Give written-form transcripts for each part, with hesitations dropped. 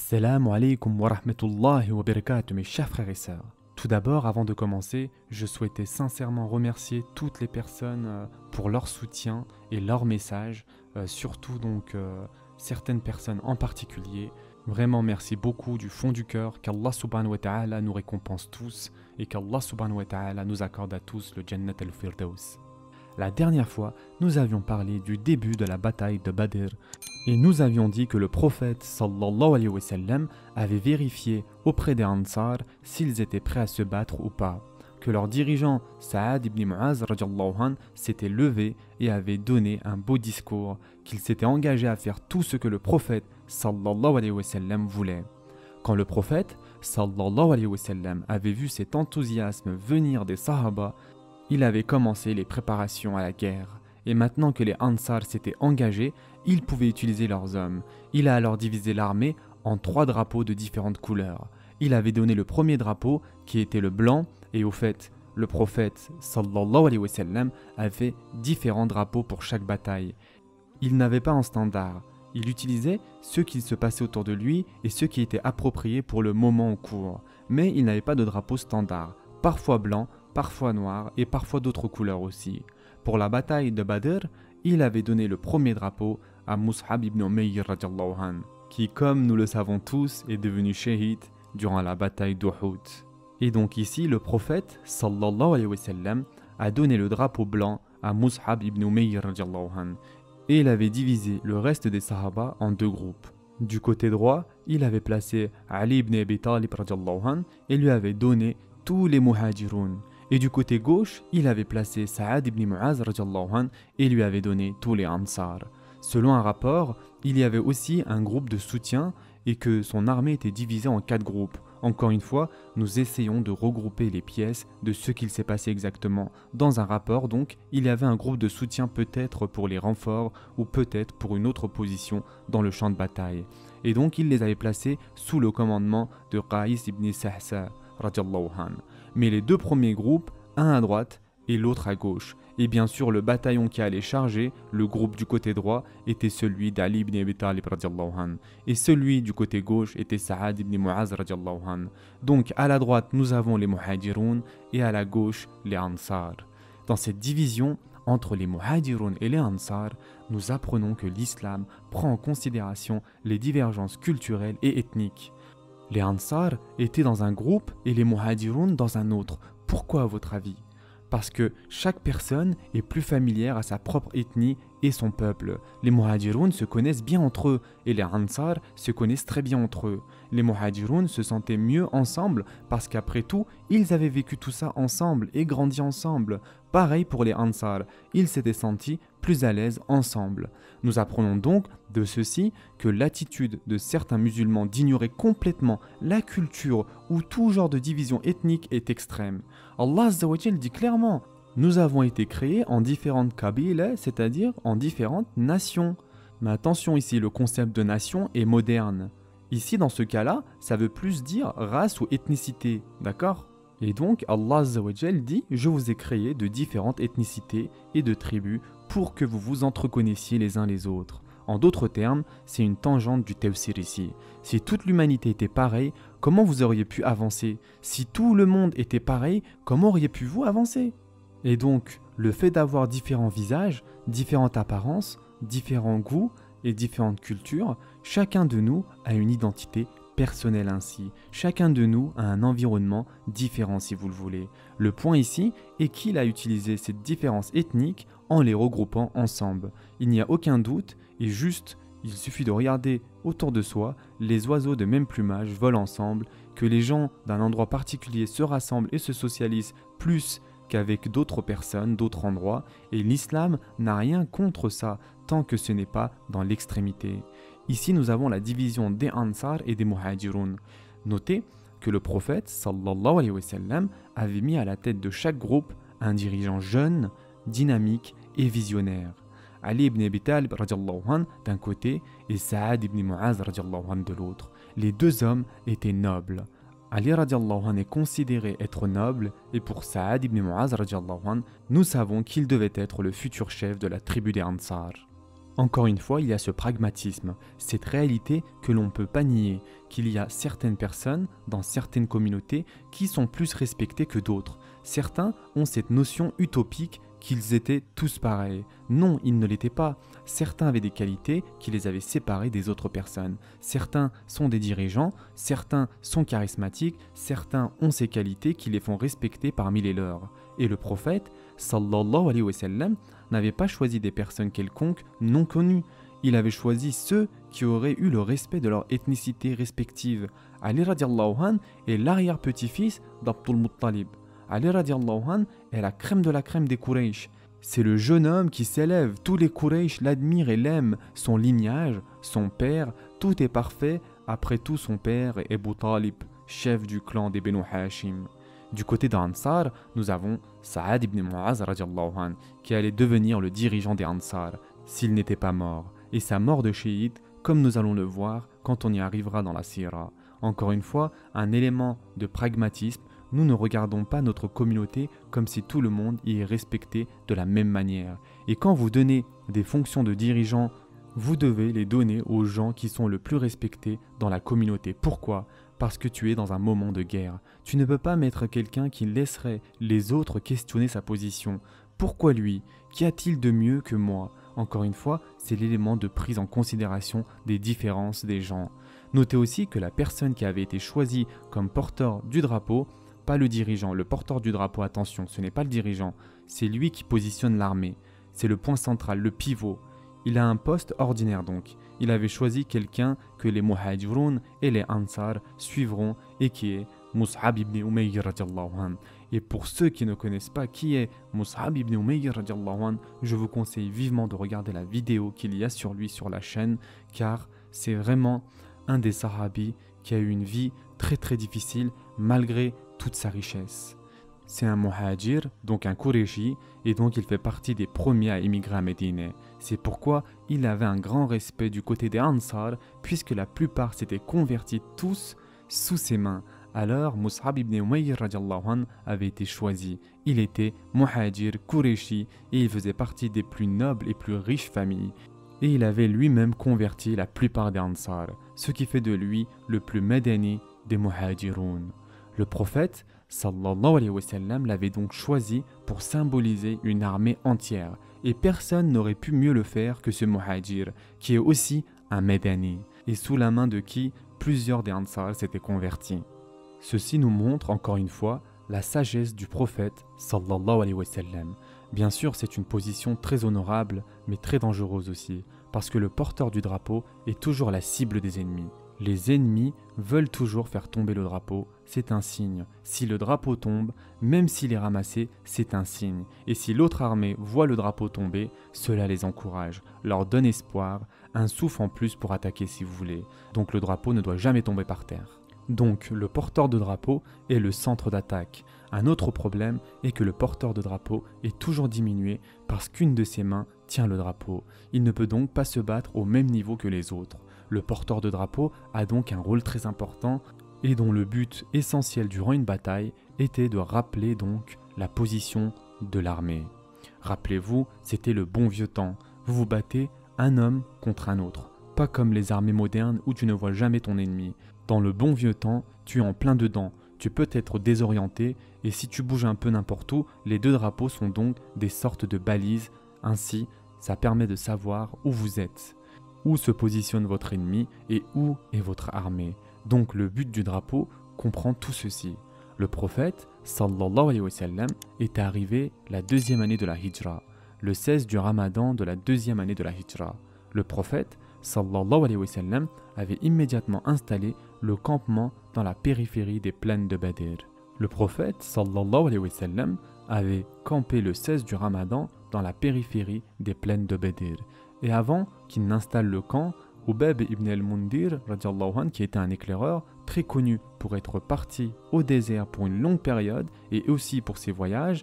Assalamu alaikum wa rahmatullahi wa barakatuh mes chers frères et sœurs. Tout d'abord, avant de commencer, je souhaitais sincèrement remercier toutes les personnes pour leur soutien et leur message, surtout certaines personnes en particulier. Vraiment merci beaucoup du fond du cœur, qu'Allah subhanahu wa ta'ala nous récompense tous et qu'Allah subhanahu wa ta'ala nous accorde à tous le Jannat al-Firdaus. La dernière fois, nous avions parlé du début de la bataille de Badr et nous avions dit que le prophète sallallahu alayhi wa sallam avait vérifié auprès des Ansar s'ils étaient prêts à se battre ou pas, que leur dirigeant Saad ibn Mu'az radiallahu anh s'était levé et avait donné un beau discours, qu'il s'était engagé à faire tout ce que le prophète sallallahu alayhi wa sallam voulait. Quand le prophète sallallahu alayhi wa sallam avait vu cet enthousiasme venir des Sahaba, il avait commencé les préparations à la guerre. Et maintenant que les Ansar s'étaient engagés, ils pouvaient utiliser leurs hommes. Il a alors divisé l'armée en 3 drapeaux de différentes couleurs. Il avait donné le premier drapeau qui était le blanc, et au fait, le prophète sallallahu alayhi wa sallam avait différents drapeaux pour chaque bataille. Il n'avait pas un standard. Il utilisait ceux qui se passaient autour de lui et ceux qui étaient appropriés pour le moment en cours. Mais il n'avait pas de drapeau standard, parfois blanc, parfois noir et parfois d'autres couleurs aussi. Pour la bataille de Badr, il avait donné le premier drapeau à Mus'ab ibn Umayr radiallahu anh, qui, comme nous le savons tous, est devenu shahid durant la bataille d'Uhud. Et donc ici, le prophète sallallahu alayhi wa sallam a donné le drapeau blanc à Mus'ab ibn Umayr radiallahu anh, et il avait divisé le reste des Sahaba en 2 groupes. Du côté droit, il avait placé Ali ibn Abi Talib radiallahu anh et lui avait donné tous les muhajiroun. Et du côté gauche, il avait placé Saad ibn Mu'az radiallahu anh et lui avait donné tous les Ansar. Selon un rapport, il y avait aussi un groupe de soutien et que son armée était divisée en 4 groupes. Encore une fois, nous essayons de regrouper les pièces de ce qu'il s'est passé exactement. Dans un rapport, donc, il y avait un groupe de soutien peut-être pour les renforts ou peut-être pour une autre position dans le champ de bataille. Et donc, il les avait placés sous le commandement de Qaïs ibn Sahsa radiallahu anh. Mais les 2 premiers groupes, un à droite et l'autre à gauche. Et bien sûr, le bataillon qui allait charger, le groupe du côté droit, était celui d'Ali ibn Abi Talib radiallahu anh. Et celui du côté gauche était Saad ibn Mu'az radiallahu anh. Donc à la droite, nous avons les Muhajiroun et à la gauche, les Ansar. Dans cette division entre les Muhajiroun et les Ansar, nous apprenons que l'islam prend en considération les divergences culturelles et ethniques. Les Ansar étaient dans un groupe et les Muhajiroun dans un autre. Pourquoi à votre avis ? Parce que chaque personne est plus familière à sa propre ethnie et son peuple. Les Muhajiroun se connaissent bien entre eux et les Ansar se connaissent très bien entre eux. Les Muhajiroun se sentaient mieux ensemble parce qu'après tout, ils avaient vécu tout ça ensemble et grandi ensemble. Pareil pour les Ansar, ils s'étaient sentis plus à l'aise ensemble. Nous apprenons donc de ceci que l'attitude de certains musulmans d'ignorer complètement la culture ou tout genre de division ethnique est extrême. Allah Azza wa Jal dit clairement: nous avons été créés en différentes qabila, c'est-à-dire en différentes nations. Mais attention ici, le concept de nation est moderne. Ici, dans ce cas-là, ça veut plus dire race ou ethnicité, d'accord ? Et donc, Allah Azza wa Jal dit: je vous ai créé de différentes ethnicités et de tribus pour que vous vous entreconnaissiez les uns les autres. En d'autres termes, c'est une tangente du tafsir ici. Si toute l'humanité était pareille, comment vous auriez pu avancer ? Si tout le monde était pareil, comment auriez-vous pu avancer ? Et donc, le fait d'avoir différents visages, différentes apparences, différents goûts et différentes cultures, chacun de nous a une identité personnelle ainsi. Chacun de nous a un environnement différent si vous le voulez. Le point ici est qu'il a utilisé cette différence ethnique en les regroupant ensemble. Il n'y a aucun doute et juste, il suffit de regarder autour de soi, les oiseaux de même plumage volent ensemble, que les gens d'un endroit particulier se rassemblent et se socialisent plus qu'avec d'autres personnes, d'autres endroits, et l'islam n'a rien contre ça, tant que ce n'est pas dans l'extrémité. Ici, nous avons la division des Ansar et des Muhajiroun. Notez que le prophète, sallallahu alayhi wa sallam, avait mis à la tête de chaque groupe un dirigeant jeune, dynamique et visionnaire. Ali ibn Abi Talib radiallahu anh d'un côté et Saad ibn Mu'az radiallahu anh de l'autre. Les 2 hommes étaient nobles. Ali radiallahu anh est considéré être noble et pour Saad ibn Mu'az radiallahu anh, nous savons qu'il devait être le futur chef de la tribu des Ansar. Encore une fois, il y a ce pragmatisme, cette réalité que l'on ne peut pas nier, qu'il y a certaines personnes dans certaines communautés qui sont plus respectées que d'autres. Certains ont cette notion utopique qu'ils étaient tous pareils. Non, ils ne l'étaient pas. Certains avaient des qualités qui les avaient séparés des autres personnes. Certains sont des dirigeants, certains sont charismatiques, certains ont ces qualités qui les font respecter parmi les leurs. Et le prophète, sallallahu alayhi wa sallam, n'avait pas choisi des personnes quelconques non connues. Il avait choisi ceux qui auraient eu le respect de leur ethnicité respective. Ali radiallahu anh est l'arrière-petit-fils d'Abdul Muttalib. Ali radiallahu anh est la crème de la crème des Quraysh. C'est le jeune homme qui s'élève, tous les Quraysh l'admirent et l'aiment. Son lignage, son père, tout est parfait. Après tout, son père est Abu Talib, chef du clan des Benu Hashim. Du côté d'Ansar, nous avons Saad ibn Mu'az radiallahu anh, qui allait devenir le dirigeant des Ansar s'il n'était pas mort. Et sa mort de shahid, comme nous allons le voir quand on y arrivera dans la Sira. Encore une fois, un élément de pragmatisme. Nous ne regardons pas notre communauté comme si tout le monde y est respecté de la même manière. Et quand vous donnez des fonctions de dirigeant, vous devez les donner aux gens qui sont le plus respectés dans la communauté. Pourquoi ? Parce que tu es dans un moment de guerre. Tu ne peux pas mettre quelqu'un qui laisserait les autres questionner sa position. Pourquoi lui ? Qu'y a-t-il de mieux que moi ? Encore une fois, c'est l'élément de prise en considération des différences des gens. Notez aussi que la personne qui avait été choisie comme porteur du drapeau, pas le dirigeant, le porteur du drapeau, attention, ce n'est pas le dirigeant, c'est lui qui positionne l'armée. C'est le point central, le pivot. Il a un poste ordinaire donc. Il avait choisi quelqu'un que les Muhajirun et les Ansar suivront et qui est Mus'ab ibn Umayr radiallahu anh. Et pour ceux qui ne connaissent pas qui est Mus'ab ibn Umayr radiallahu anh, je vous conseille vivement de regarder la vidéo qu'il y a sur lui sur la chaîne, car c'est vraiment un des sahabis qui a eu une vie très très difficile malgré toute sa richesse. C'est un muhajir, donc un Qurayshi, et donc il fait partie des premiers à émigrer à Médine. C'est pourquoi il avait un grand respect du côté des Ansar, puisque la plupart s'étaient convertis tous sous ses mains. Alors Mus'ab ibn Umayr radiallahu anh avait été choisi. Il était muhajir, Qurayshi, et il faisait partie des plus nobles et plus riches familles. Et il avait lui-même converti la plupart des Ansar, ce qui fait de lui le plus médani des muhajirun. Le prophète, sallallahu alayhi wa sallam, l'avait donc choisi pour symboliser une armée entière. Et personne n'aurait pu mieux le faire que ce muhajir, qui est aussi un médani, et sous la main de qui plusieurs des Ansar s'étaient convertis. Ceci nous montre encore une fois la sagesse du prophète, sallallahu alayhi wa sallam. Bien sûr, c'est une position très honorable, mais très dangereuse aussi, parce que le porteur du drapeau est toujours la cible des ennemis. Les ennemis veulent toujours faire tomber le drapeau, c'est un signe. Si le drapeau tombe, même s'il est ramassé, c'est un signe. Et si l'autre armée voit le drapeau tomber, cela les encourage, leur donne espoir, un souffle en plus pour attaquer si vous voulez. Donc le drapeau ne doit jamais tomber par terre. Donc le porteur de drapeau est le centre d'attaque. Un autre problème est que le porteur de drapeau est toujours diminué parce qu'une de ses mains tient le drapeau. Il ne peut donc pas se battre au même niveau que les autres. Le porteur de drapeau a donc un rôle très important et dont le but essentiel durant une bataille était de rappeler donc la position de l'armée. Rappelez-vous, c'était le bon vieux temps. Vous vous battez un homme contre un autre. Pas comme les armées modernes où tu ne vois jamais ton ennemi. Dans le bon vieux temps, tu es en plein dedans. Tu peux être désorienté et si tu bouges un peu n'importe où, les deux drapeaux sont donc des sortes de balises. Ainsi, ça permet de savoir où vous êtes, où se positionne votre ennemi et où est votre armée. Donc le but du drapeau comprend tout ceci. Le prophète, sallallahu alayhi wa sallam, est arrivé la deuxième année de la Hijra, le 16 du Ramadan de la deuxième année de la Hijra. Le prophète, sallallahu alayhi wa sallam, avait immédiatement installé le campement dans la périphérie des plaines de Badr. Le prophète, sallallahu alayhi wa sallam, avait campé le 16 du Ramadan dans la périphérie des plaines de Badr. Et avant qu'il n'installe le camp, Hubab ibn al-Mundir, qui était un éclaireur très connu pour être parti au désert pour une longue période et aussi pour ses voyages,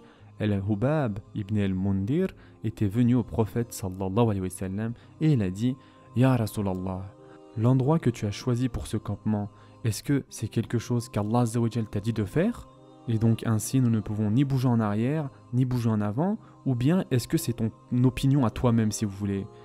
Hubab ibn al-Mundir était venu au prophète sallallahu alayhi wa sallam et il a dit « Ya Rasulallah, l'endroit que tu as choisi pour ce campement, est-ce que c'est quelque chose qu'Allah Azza wa Jal t'a dit de faire ? Et donc ainsi nous ne pouvons ni bouger en arrière, ni bouger en avant, ou bien est-ce que c'est ton opinion à toi-même si vous voulez ?»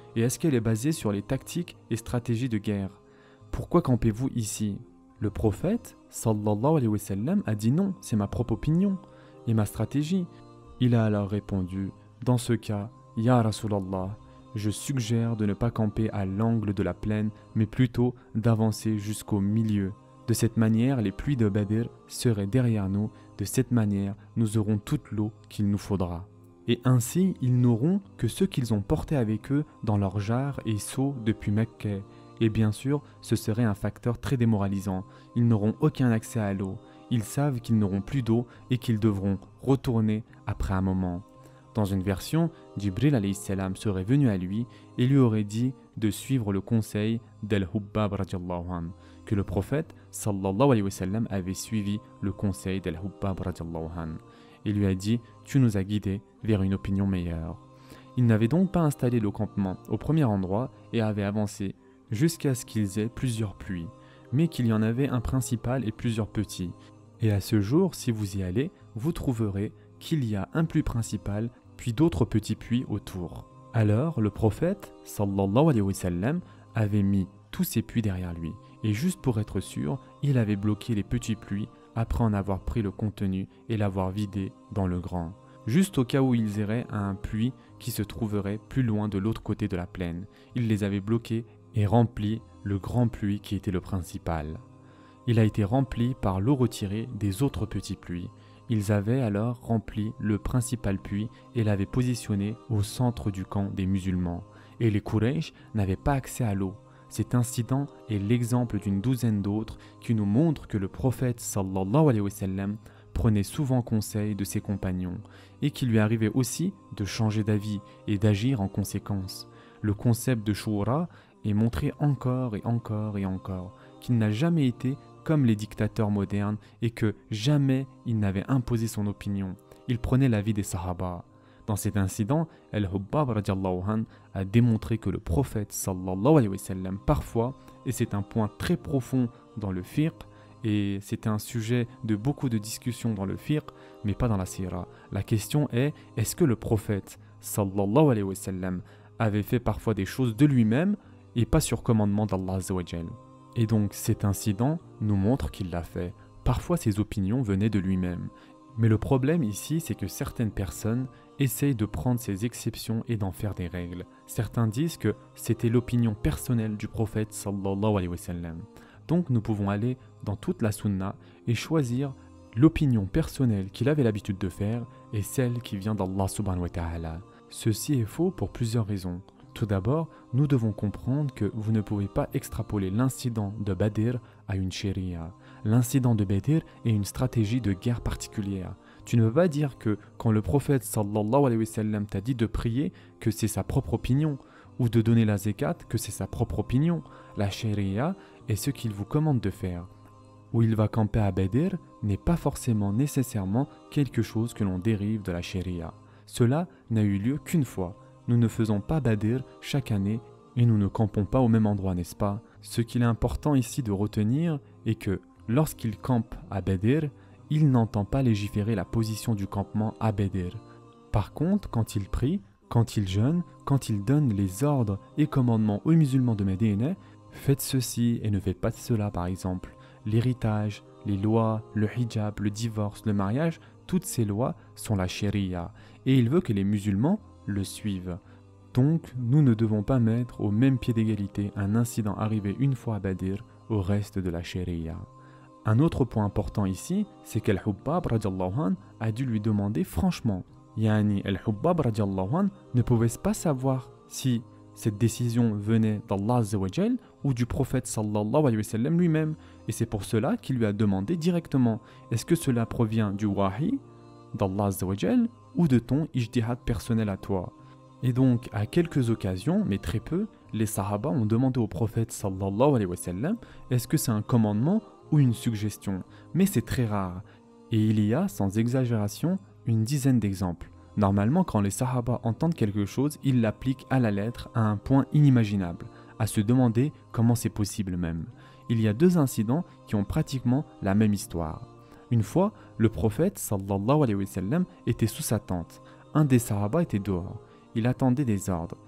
Et est-ce qu'elle est basée sur les tactiques et stratégies de guerre? Pourquoi campez-vous ici? Le prophète, sallallahu alayhi wa sallam, a dit non, c'est ma propre opinion et ma stratégie. Il a alors répondu, dans ce cas, Ya Rasulallah, je suggère de ne pas camper à l'angle de la plaine, mais plutôt d'avancer jusqu'au milieu. De cette manière, les pluies de Badr seraient derrière nous, de cette manière, nous aurons toute l'eau qu'il nous faudra. Et ainsi, ils n'auront que ce qu'ils ont porté avec eux dans leurs jarres et seaux depuis Mecque. Et bien sûr, ce serait un facteur très démoralisant. Ils n'auront aucun accès à l'eau. Ils savent qu'ils n'auront plus d'eau et qu'ils devront retourner après un moment. Dans une version, Jibril alayhi salam serait venu à lui et lui aurait dit de suivre le conseil d'Al-Hubbab radiallahu anhu, que le prophète sallallahu alayhi wa sallam avait suivi le conseil d'Al-Hubbab radiallahu anhu et lui a dit « Tu nous as guidés vers une opinion meilleure ». Il n'avait donc pas installé le campement au premier endroit et avait avancé jusqu'à ce qu'ils aient plusieurs puits, mais qu'il y en avait un principal et plusieurs petits. Et à ce jour, si vous y allez, vous trouverez qu'il y a un puits principal, puis d'autres petits puits autour. Alors, le prophète, sallallahu alayhi wa sallam, avait mis tous ces puits derrière lui, et juste pour être sûr, il avait bloqué les petits puits après en avoir pris le contenu et l'avoir vidé dans le grand, juste au cas où ils iraient à un puits qui se trouverait plus loin de l'autre côté de la plaine. Il les avait bloqués et rempli le grand puits qui était le principal. Il a été rempli par l'eau retirée des autres petits puits. Ils avaient alors rempli le principal puits et l'avaient positionné au centre du camp des musulmans. Et les Quraysh n'avaient pas accès à l'eau. Cet incident est l'exemple d'une douzaine d'autres qui nous montrent que le prophète sallallahu alayhi wa sallam prenait souvent conseil de ses compagnons et qu'il lui arrivait aussi de changer d'avis et d'agir en conséquence. Le concept de Shura est montré encore et encore et encore, qu'il n'a jamais été comme les dictateurs modernes et que jamais il n'avait imposé son opinion. Il prenait l'avis des Sahaba. Dans cet incident, Al-Hubbab radiallahu anhu a démontré que le prophète sallallahu alayhi wa sallam parfois, et c'est un point très profond dans le fiqh, et c'est un sujet de beaucoup de discussions dans le fiqh, mais pas dans la sira. La question est, est-ce que le prophète sallallahu alayhi wa sallam avait fait parfois des choses de lui-même et pas sur commandement d'Allah azza wa jal? Et donc cet incident nous montre qu'il l'a fait. Parfois ses opinions venaient de lui-même. Mais le problème ici, c'est que certaines personnes essayent de prendre ces exceptions et d'en faire des règles. Certains disent que c'était l'opinion personnelle du prophète sallallahu alayhi wa sallam. Donc nous pouvons aller dans toute la sunna et choisir l'opinion personnelle qu'il avait l'habitude de faire et celle qui vient d'Allah subhanahu wa ta'ala. Ceci est faux pour plusieurs raisons. Tout d'abord, nous devons comprendre que vous ne pouvez pas extrapoler l'incident de Badr à une sharia. L'incident de Badr est une stratégie de guerre particulière. Tu ne peux pas dire que quand le prophète sallallahu alayhi wa sallam t'a dit de prier que c'est sa propre opinion, ou de donner la zakat que c'est sa propre opinion. La sharia est ce qu'il vous commande de faire. Où il va camper à Badr n'est pas forcément nécessairement quelque chose que l'on dérive de la sharia. Cela n'a eu lieu qu'une fois. Nous ne faisons pas Badr chaque année et nous ne campons pas au même endroit, n'est-ce pas? Ce qu'il est important ici de retenir est que lorsqu'il campe à Badr, il n'entend pas légiférer la position du campement à Badr. Par contre, quand il prie, quand il jeûne, quand il donne les ordres et commandements aux musulmans de Médine, faites ceci et ne faites pas cela par exemple. L'héritage, les lois, le hijab, le divorce, le mariage, toutes ces lois sont la sharia et il veut que les musulmans le suivent. Donc, nous ne devons pas mettre au même pied d'égalité un incident arrivé une fois à Badr au reste de la sharia. Un autre point important ici, c'est qu'Al-Hubbab radiallahu anhu a dû lui demander franchement. Yani Al-Hubbab radiallahu anhu ne pouvait pas savoir si cette décision venait d'Allah azza wa jal ou du prophète sallallahu alayhi wa sallam lui-même. Et c'est pour cela qu'il lui a demandé directement, est-ce que cela provient du wahi d'Allah azza wa jal ou de ton ijtihad personnel à toi? Et donc, à quelques occasions, mais très peu, les sahaba ont demandé au prophète sallallahu alayhi wa sallam, est-ce que c'est un commandement ou une suggestion? Mais c'est très rare. Et il y a, sans exagération, une dizaine d'exemples. Normalement, quand les sahaba entendent quelque chose, ils l'appliquent à la lettre à un point inimaginable, à se demander comment c'est possible même. Il y a deux incidents qui ont pratiquement la même histoire. Une fois, le prophète sallallahu alayhi wa sallam était sous sa tente. Un des sahaba était dehors. Il attendait des ordres.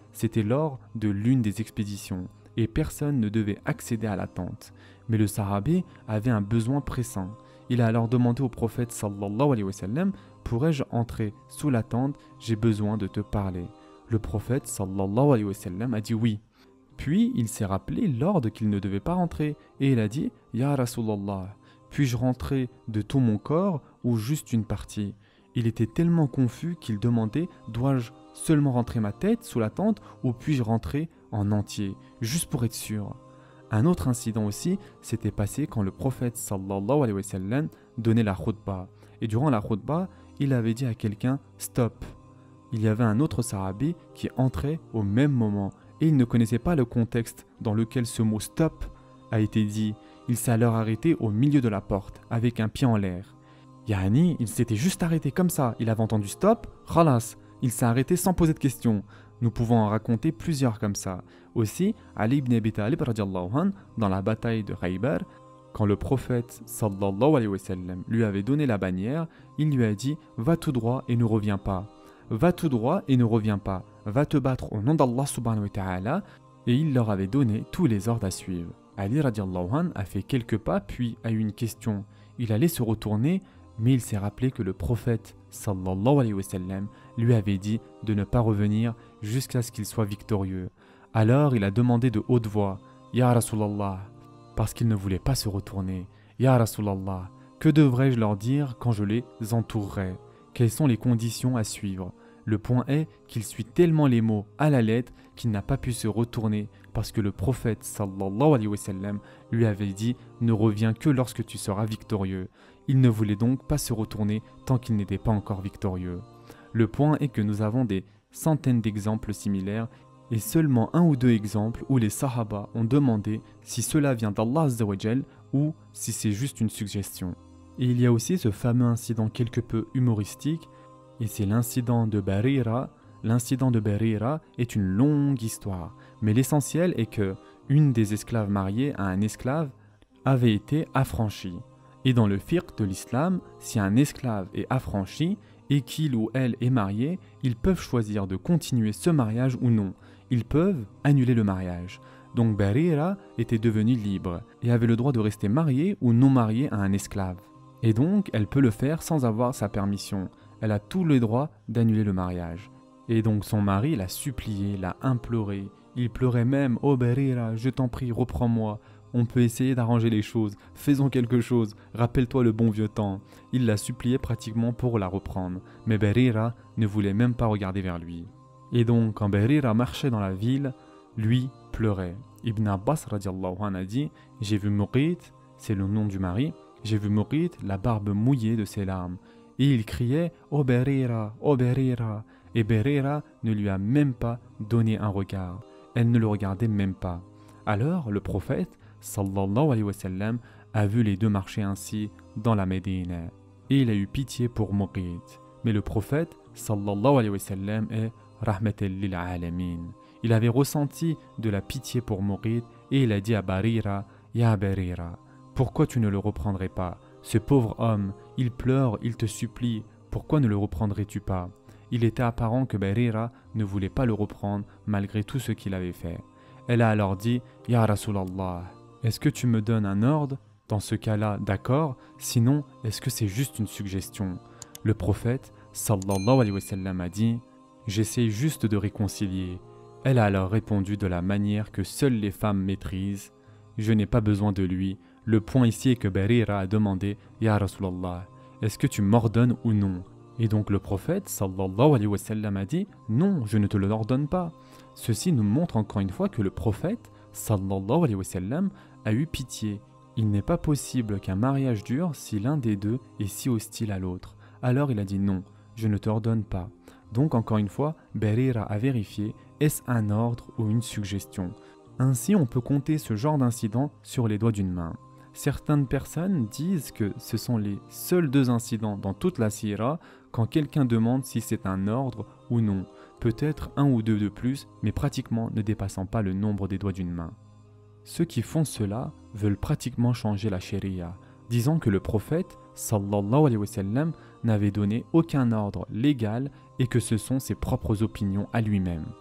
c'était lors de l'une des expéditions et personne ne devait accéder à la tente. Mais le sahabé avait un besoin pressant. Il a alors demandé au prophète sallallahu alayhi wa sallam, pourrais-je entrer sous la tente, j'ai besoin de te parler. Le prophète sallallahu alayhi wa sallam a dit oui. Puis il s'est rappelé l'ordre qu'il ne devait pas rentrer et il a dit Ya Rasulallah, puis-je rentrer de tout mon corps ou juste une partie? Il était tellement confus qu'il demandait dois-je seulement rentrer ma tête sous la tente ou puis-je rentrer en entier, juste pour être sûr. Un autre incident aussi s'était passé quand le prophète sallallahu alayhi wa sallam donnait la khutbah. Et durant la khutbah, il avait dit à quelqu'un stop. Il y avait un autre sahabi qui entrait au même moment et il ne connaissait pas le contexte dans lequel ce mot stop a été dit. Il s'est alors arrêté au milieu de la porte avec un pied en l'air. Yani, il s'était juste arrêté comme ça. Il avait entendu stop, khalas. Il s'est arrêté sans poser de questions. Nous pouvons en raconter plusieurs comme ça. Aussi, Ali ibn Abi Talib radiallahu anh, dans la bataille de Khaybar, quand le prophète sallallahu alayhi wa sallam lui avait donné la bannière, il lui a dit « Va tout droit et ne reviens pas. Va tout droit et ne reviens pas. Va te battre au nom d'Allah subhanahu wa ta'ala. » Et il leur avait donné tous les ordres à suivre. Ali radiallahu anh a fait quelques pas puis a eu une question. Il allait se retourner, mais il s'est rappelé que le prophète sallallahu alayhi wa sallam lui avait dit de ne pas revenir jusqu'à ce qu'il soit victorieux. Alors il a demandé de haute voix « Ya Rasulallah » parce qu'il ne voulait pas se retourner. « Ya Rasulallah, que devrais-je leur dire quand je les entourerai? Quelles sont les conditions à suivre ?» Le point est qu'il suit tellement les mots à la lettre qu'il n'a pas pu se retourner parce que le prophète sallallahu alayhi wa sallam lui avait dit « Ne reviens que lorsque tu seras victorieux ». Il ne voulait donc pas se retourner tant qu'il n'était pas encore victorieux. Le point est que nous avons des centaines d'exemples similaires et seulement un ou deux exemples où les Sahaba ont demandé si cela vient d'Allah Azza wa Jal ou si c'est juste une suggestion. Et il y a aussi ce fameux incident quelque peu humoristique et c'est l'incident de Barira. L'incident de Barira est une longue histoire, mais l'essentiel est que une des esclaves mariées à un esclave avait été affranchie. Et dans le fiqh de l'islam, si un esclave est affranchi et qu'il ou elle est marié, ils peuvent choisir de continuer ce mariage ou non. Ils peuvent annuler le mariage. Donc Barira était devenue libre et avait le droit de rester mariée ou non mariée à un esclave. Et donc elle peut le faire sans avoir sa permission. Elle a tous les droits d'annuler le mariage. Et donc son mari l'a supplié, l'a imploré. Il pleurait même « Oh Barira, je t'en prie, reprends-moi. On peut essayer d'arranger les choses, faisons quelque chose, rappelle-toi le bon vieux temps. » Il l'a supplié pratiquement pour la reprendre, mais Barira ne voulait même pas regarder vers lui. Et donc quand Barira marchait dans la ville, lui pleurait. Ibn Abbas radiallahu anh a dit « J'ai vu Muqit, c'est le nom du mari, j'ai vu Muqit la barbe mouillée de ses larmes. » Et il criait « Oh Barira, oh Barira !» Et Barira ne lui a même pas donné un regard. Elle ne le regardait même pas. Alors le prophète sallallahu alayhi wa sallam a vu les deux marcher ainsi dans la Médine et il a eu pitié pour Muqit. Mais le prophète sallallahu alayhi wa sallam est rahmatan lil alamin. Il avait ressenti de la pitié pour Muqit et il a dit à Barira Ya Barira, pourquoi tu ne le reprendrais pas? Ce pauvre homme, il pleure, il te supplie, pourquoi ne le reprendrais-tu pas? Il était apparent que Barira ne voulait pas le reprendre malgré tout ce qu'il avait fait. Elle a alors dit Ya Rasulallah, est-ce que tu me donnes un ordre? Dans ce cas-là, d'accord, sinon, est-ce que c'est juste une suggestion? Le prophète, sallallahu alayhi wa sallam, a dit j'essaie juste de réconcilier. Elle a alors répondu de la manière que seules les femmes maîtrisent je n'ai pas besoin de lui. Le point ici est que Barira a demandé Ya Rasulallah, est-ce que tu m'ordonnes ou non? Et donc le prophète, sallallahu alayhi wa sallam, a dit non, je ne te l'ordonne pas. Ceci nous montre encore une fois que le prophète, sallallahu alayhi wa sallam, a eu pitié. Il n'est pas possible qu'un mariage dure si l'un des deux est si hostile à l'autre. Alors il a dit non, je ne t'ordonne pas. Donc encore une fois, Barira a vérifié, est-ce un ordre ou une suggestion? Ainsi on peut compter ce genre d'incident sur les doigts d'une main. Certaines personnes disent que ce sont les seuls deux incidents dans toute la Sira quand quelqu'un demande si c'est un ordre ou non. Peut-être un ou deux de plus, mais pratiquement ne dépassant pas le nombre des doigts d'une main. Ceux qui font cela veulent pratiquement changer la sharia, disant que le prophète, sallallahu alayhi wa sallam, n'avait donné aucun ordre légal et que ce sont ses propres opinions à lui-même.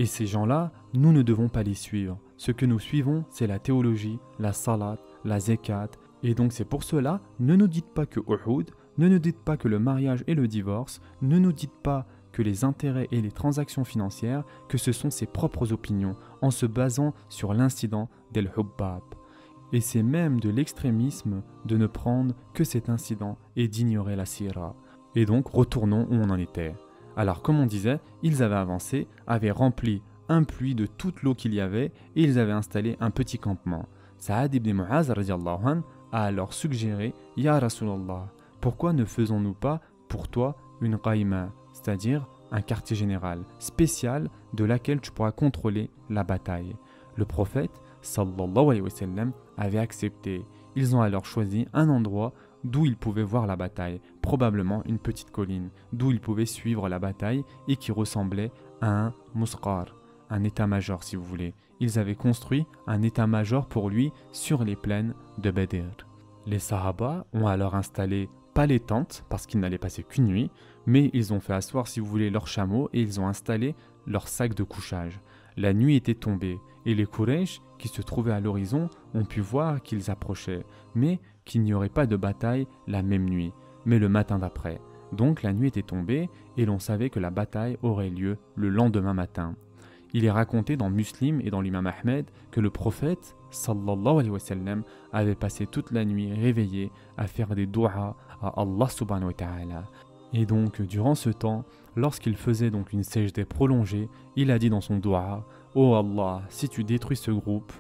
Et ces gens-là, nous ne devons pas les suivre. Ce que nous suivons, c'est la théologie, la salat, la zakat. Et donc c'est pour cela, ne nous dites pas que Uhud, ne nous dites pas que le mariage et le divorce, ne nous dites pas que les intérêts et les transactions financières, que ce sont ses propres opinions, en se basant sur l'incident d'El-Hubbab. Et c'est même de l'extrémisme de ne prendre que cet incident et d'ignorer la sira. Et donc retournons où on en était. Alors comme on disait, ils avaient avancé, avaient rempli un puits de toute l'eau qu'il y avait et ils avaient installé un petit campement. Saad ibn Mu'az radiallahu anh, a alors suggéré « Ya Rasulallah, pourquoi ne faisons-nous pas pour toi une qaïma, c'est-à-dire un quartier général spécial de laquelle tu pourras contrôler la bataille ?» Le prophète sallallahu alayhi wa sallam avait accepté. Ils ont alors choisi un endroit d'où ils pouvaient voir la bataille, probablement une petite colline, d'où ils pouvaient suivre la bataille et qui ressemblait à un musqar, un état-major si vous voulez. Ils avaient construit un état-major pour lui sur les plaines de Badr. Les Sahaba ont alors installé pas les tentes parce qu'ils n'allaient passer qu'une nuit, mais ils ont fait asseoir si vous voulez leurs chameaux et ils ont installé leurs sacs de couchage. La nuit était tombée et les Quraysh qui se trouvaient à l'horizon ont pu voir qu'ils approchaient, mais qu'il n'y aurait pas de bataille la même nuit, mais le matin d'après. Donc la nuit était tombée et l'on savait que la bataille aurait lieu le lendemain matin. Il est raconté dans Muslim et dans l'imam Ahmed que le prophète sallallahu alayhi wa sallam avait passé toute la nuit réveillé à faire des du'as à Allah subhanahu wa ta'ala. Et donc durant ce temps, lorsqu'il faisait donc une sajda prolongée, il a dit dans son du'a: Oh Allah, si tu détruis ce groupe,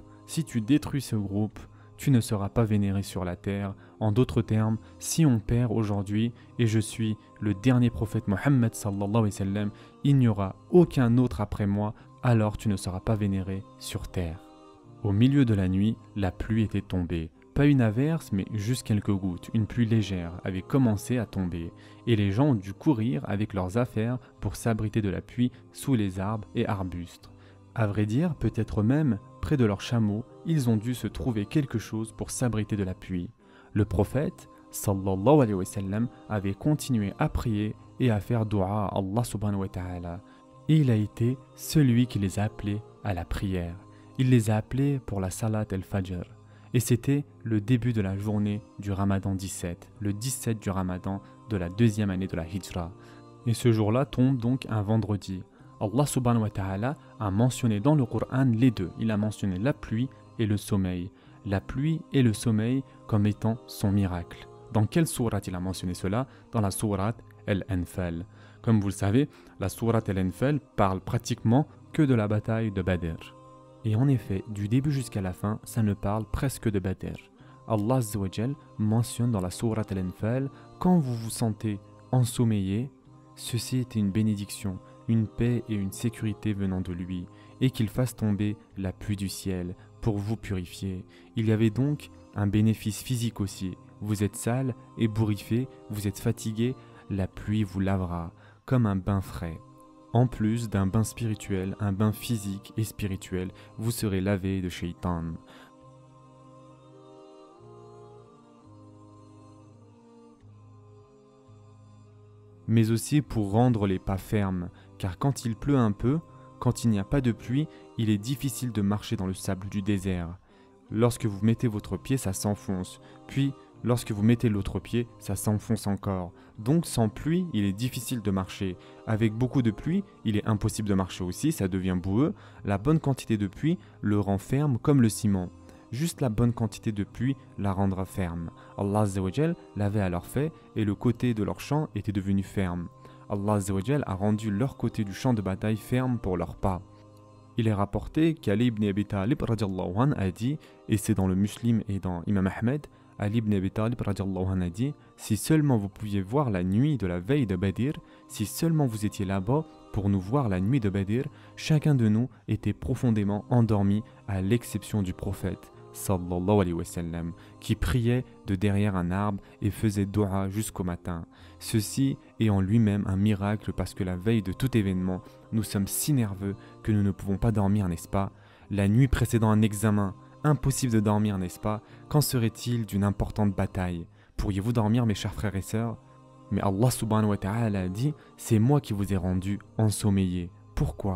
tu ne seras pas vénéré sur la terre. En d'autres termes, si on perd aujourd'hui et je suis le dernier prophète Mohammed sallallahu alayhi wa sallam, il n'y aura aucun autre après moi, alors tu ne seras pas vénéré sur terre. Au milieu de la nuit, la pluie était tombée. Pas une averse, mais juste quelques gouttes. Une pluie légère avait commencé à tomber, et les gens ont dû courir avec leurs affaires pour s'abriter de la pluie sous les arbres et arbustes. À vrai dire, peut-être même, près de leurs chameaux, ils ont dû se trouver quelque chose pour s'abriter de la pluie. Le prophète, sallallahu alayhi wa sallam, avait continué à prier et à faire dua à Allah subhanahu wa ta'ala. Et il a été celui qui les a appelés à la prière. Il les a appelés pour la salat al-fajr. Et c'était le début de la journée du Ramadan 17, le 17 du Ramadan de la deuxième année de la Hijra. Et ce jour-là tombe donc un vendredi. Allah subhanahu wa ta'ala a mentionné dans le Coran les deux. Il a mentionné la pluie et le sommeil. La pluie et le sommeil comme étant son miracle. Dans quelle sourate il a mentionné cela? Dans la sourate Al-Anfal. Comme vous le savez, la sourate Al-Anfal parle pratiquement que de la bataille de Badr. Et en effet, du début jusqu'à la fin, ça ne parle presque de Badr. Allah Azza wa Jal mentionne dans la sourate Al-Anfal: quand vous vous sentez ensommeillé, ceci était une bénédiction, une paix et une sécurité venant de lui, et qu'il fasse tomber la pluie du ciel pour vous purifier. Il y avait donc un bénéfice physique aussi. Vous êtes sale, ébouriffé, vous êtes fatigué, la pluie vous lavera comme un bain frais. En plus d'un bain spirituel, un bain physique et spirituel, vous serez lavé de shaitan. Mais aussi pour rendre les pas fermes, car quand il pleut un peu, quand il n'y a pas de pluie, il est difficile de marcher dans le sable du désert. Lorsque vous mettez votre pied, ça s'enfonce, puis lorsque vous mettez l'autre pied, ça s'enfonce encore. Donc sans pluie, il est difficile de marcher. Avec beaucoup de pluie, il est impossible de marcher aussi, ça devient boueux. La bonne quantité de pluie le rend ferme comme le ciment. Juste la bonne quantité de pluie la rendra ferme. Allah Azza wa Jal l'avait alors fait et le côté de leur champ était devenu ferme. Allah Azza wa Jal a rendu leur côté du champ de bataille ferme pour leurs pas. Il est rapporté qu'Ali ibn Abi Talib radiallahu anhu a dit, et c'est dans le Muslim et dans Imam Ahmed, Ali ibn Abi Talib radiallahu anhu a dit: si seulement vous pouviez voir la nuit de la veille de Badr, si seulement vous étiez là-bas pour nous voir la nuit de Badr, chacun de nous était profondément endormi à l'exception du prophète sallallahu alayhi wa sallam, qui priait de derrière un arbre et faisait dua jusqu'au matin. Ceci est en lui-même un miracle parce que la veille de tout événement, nous sommes si nerveux que nous ne pouvons pas dormir, n'est-ce pas? La nuit précédant un examen, impossible de dormir, n'est-ce pas? Qu'en serait-il d'une importante bataille? Pourriez-vous dormir, mes chers frères et sœurs? Mais Allah subhanahu wa ta'ala a dit: c'est moi qui vous ai rendu ensommeillés. Pourquoi?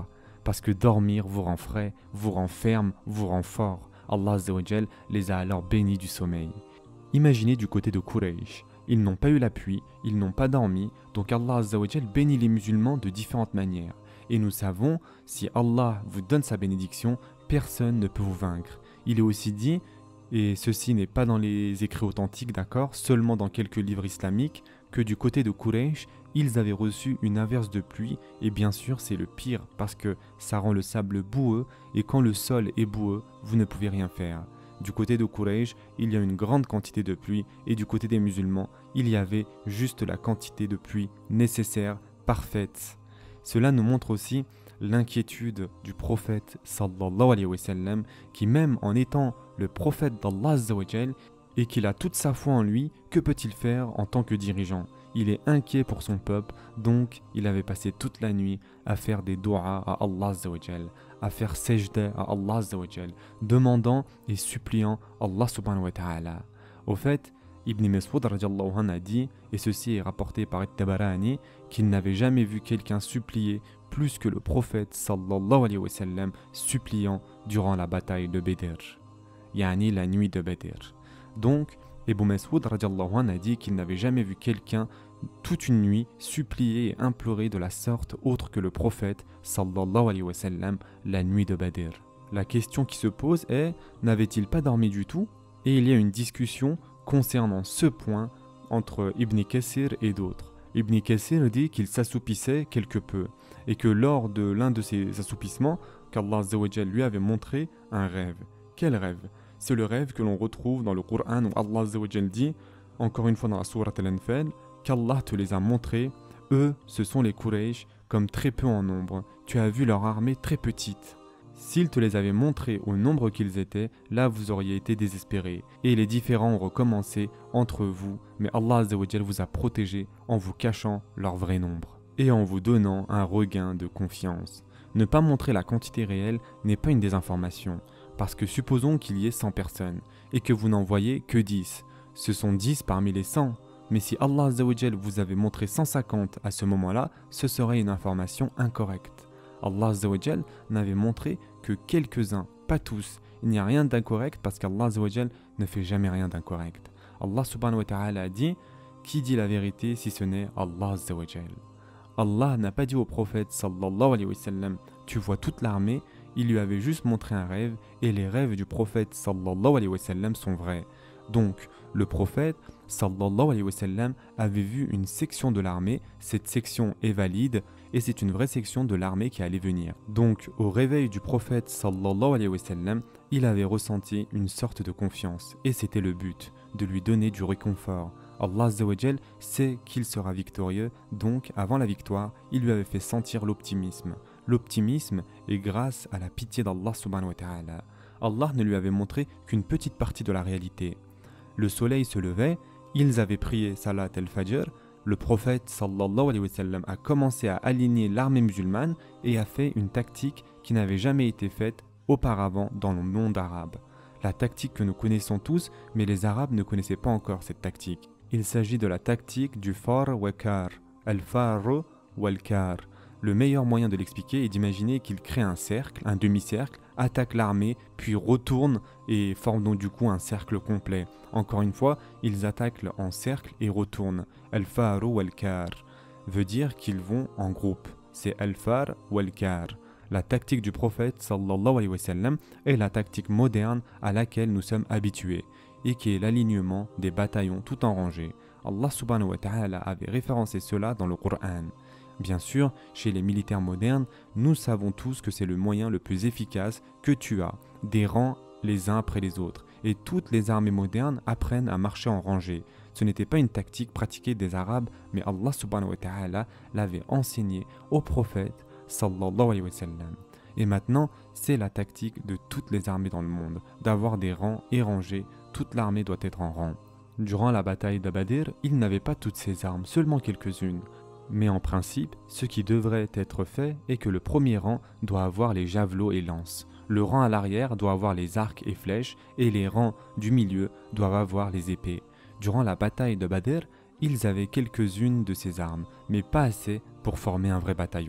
parce que dormir vous rend frais, vous rend ferme, vous rend fort. Allah Azza wa Jal les a alors bénis du sommeil. Imaginez du côté de Quraysh, ils n'ont pas eu la pluie, ils n'ont pas dormi, donc Allah Azza wa Jal bénit les musulmans de différentes manières. Et nous savons, si Allah vous donne sa bénédiction, personne ne peut vous vaincre. Il est aussi dit, et ceci n'est pas dans les écrits authentiques, d'accord, seulement dans quelques livres islamiques, que du côté de Quraysh, ils avaient reçu une averse de pluie, et bien sûr c'est le pire, parce que ça rend le sable boueux, et quand le sol est boueux, vous ne pouvez rien faire. Du côté de Quraysh, il y a une grande quantité de pluie, et du côté des musulmans, il y avait juste la quantité de pluie nécessaire, parfaite. Cela nous montre aussi l'inquiétude du prophète sallallahu alayhi wa sallam, qui même en étant le prophète d'Allah Azza wa Jal, et qu'il a toute sa foi en lui, que peut-il faire en tant que dirigeant? Il est inquiet pour son peuple, donc il avait passé toute la nuit à faire des doigts à Allah Azza wa Jal, à faire sajda à Allah Azza wa Jal, demandant et suppliant Allah subhanahu wa ta'ala. Au fait, Ibn Mas'ud radiallahu anhu a dit, et ceci est rapporté par At-Tabarani, qu'il n'avait jamais vu quelqu'un supplier plus que le prophète sallallahu alayhi wa sallam suppliant durant la bataille de Badr, yani la nuit de Badr. Donc, Ibn Mas'ud radiallahu anhu a dit qu'il n'avait jamais vu quelqu'un toute une nuit supplier et implorer de la sorte autre que le prophète sallallahu alayhi wa sallam la nuit de Badr. La question qui se pose est, n'avait-il pas dormi du tout? Et il y a une discussion concernant ce point entre Ibn Kathir et d'autres. Ibn Kathir dit qu'il s'assoupissait quelque peu et que lors de l'un de ces assoupissements, qu'Allah Azza wa Jal lui avait montré un rêve. Quel rêve? C'est le rêve que l'on retrouve dans le Coran où Allah Azza wa Jal dit, encore une fois dans la sourate Al-Anfal, qu'Allah te les a montrés, eux, ce sont les Quraysh, comme très peu en nombre. Tu as vu leur armée très petite. S'il te les avait montrés au nombre qu'ils étaient, là vous auriez été désespérés. Et les différends ont recommencé entre vous, mais Allah Azza wa Jal vous a protégés en vous cachant leur vrai nombre et en vous donnant un regain de confiance. Ne pas montrer la quantité réelle n'est pas une désinformation, parce que supposons qu'il y ait 100 personnes et que vous n'en voyez que 10. Ce sont 10 parmi les 100. Mais si Allah Azza wa Jal vous avait montré 150 à ce moment-là, ce serait une information incorrecte. Allah Azza wa Jal n'avait montré que quelques-uns, pas tous. Il n'y a rien d'incorrect parce qu'Allah Azza wa Jal ne fait jamais rien d'incorrect. Allah subhanahu wa ta'ala a dit, qui dit la vérité si ce n'est Allah Azza wa Jal? Allah n'a pas dit au prophète sallallahu alayhi wa sallam, tu vois toute l'armée, il lui avait juste montré un rêve et les rêves du prophète sallallahu alayhi wa sallam sont vrais. Donc, le prophète sallallahu alayhi wa sallam avait vu une section de l'armée, cette section est valide et c'est une vraie section de l'armée qui allait venir. Donc, au réveil du prophète sallallahu alayhi wa sallam, il avait ressenti une sorte de confiance et c'était le but, de lui donner du réconfort. Allah Azza wa Jal sait qu'il sera victorieux, donc avant la victoire, il lui avait fait sentir l'optimisme. L'optimisme est grâce à la pitié d'Allah subhanahu wa ta'ala. Allah ne lui avait montré qu'une petite partie de la réalité. Le soleil se levait, ils avaient prié Salat al-Fajr, le prophète sallallahu alayhi wa sallam a commencé à aligner l'armée musulmane et a fait une tactique qui n'avait jamais été faite auparavant dans le monde arabe. La tactique que nous connaissons tous, mais les Arabes ne connaissaient pas encore cette tactique. Il s'agit de la tactique du far wa kar, al-far wal kar. Le meilleur moyen de l'expliquer est d'imaginer qu'il crée un cercle, un demi-cercle, attaque l'armée, puis retourne et forme donc du coup un cercle complet. Encore une fois, ils attaquent en cercle et retournent. Al-far wal kar veut dire qu'ils vont en groupe. C'est al-far wal kar. La tactique du prophète sallallahu alayhi wa sallam est la tactique moderne à laquelle nous sommes habitués et qui est l'alignement des bataillons tout en rangée. Allah subhanahu wa ta'ala avait référencé cela dans le Coran. Bien sûr, chez les militaires modernes, nous savons tous que c'est le moyen le plus efficace que tu as, des rangs les uns après les autres. Et toutes les armées modernes apprennent à marcher en rangée. Ce n'était pas une tactique pratiquée des Arabes, mais Allah subhanahu wa ta'ala l'avait enseigné au prophète sallallahu alayhi wa sallam. Et maintenant, c'est la tactique de toutes les armées dans le monde, d'avoir des rangs et rangées. Toute l'armée doit être en rang. Durant la bataille de Badr, il n'avait pas toutes ces armes, seulement quelques-unes. Mais en principe, ce qui devrait être fait est que le premier rang doit avoir les javelots et lances. Le rang à l'arrière doit avoir les arcs et flèches et les rangs du milieu doivent avoir les épées. Durant la bataille de Badr, ils avaient quelques-unes de ces armes, mais pas assez pour former un vrai bataillon.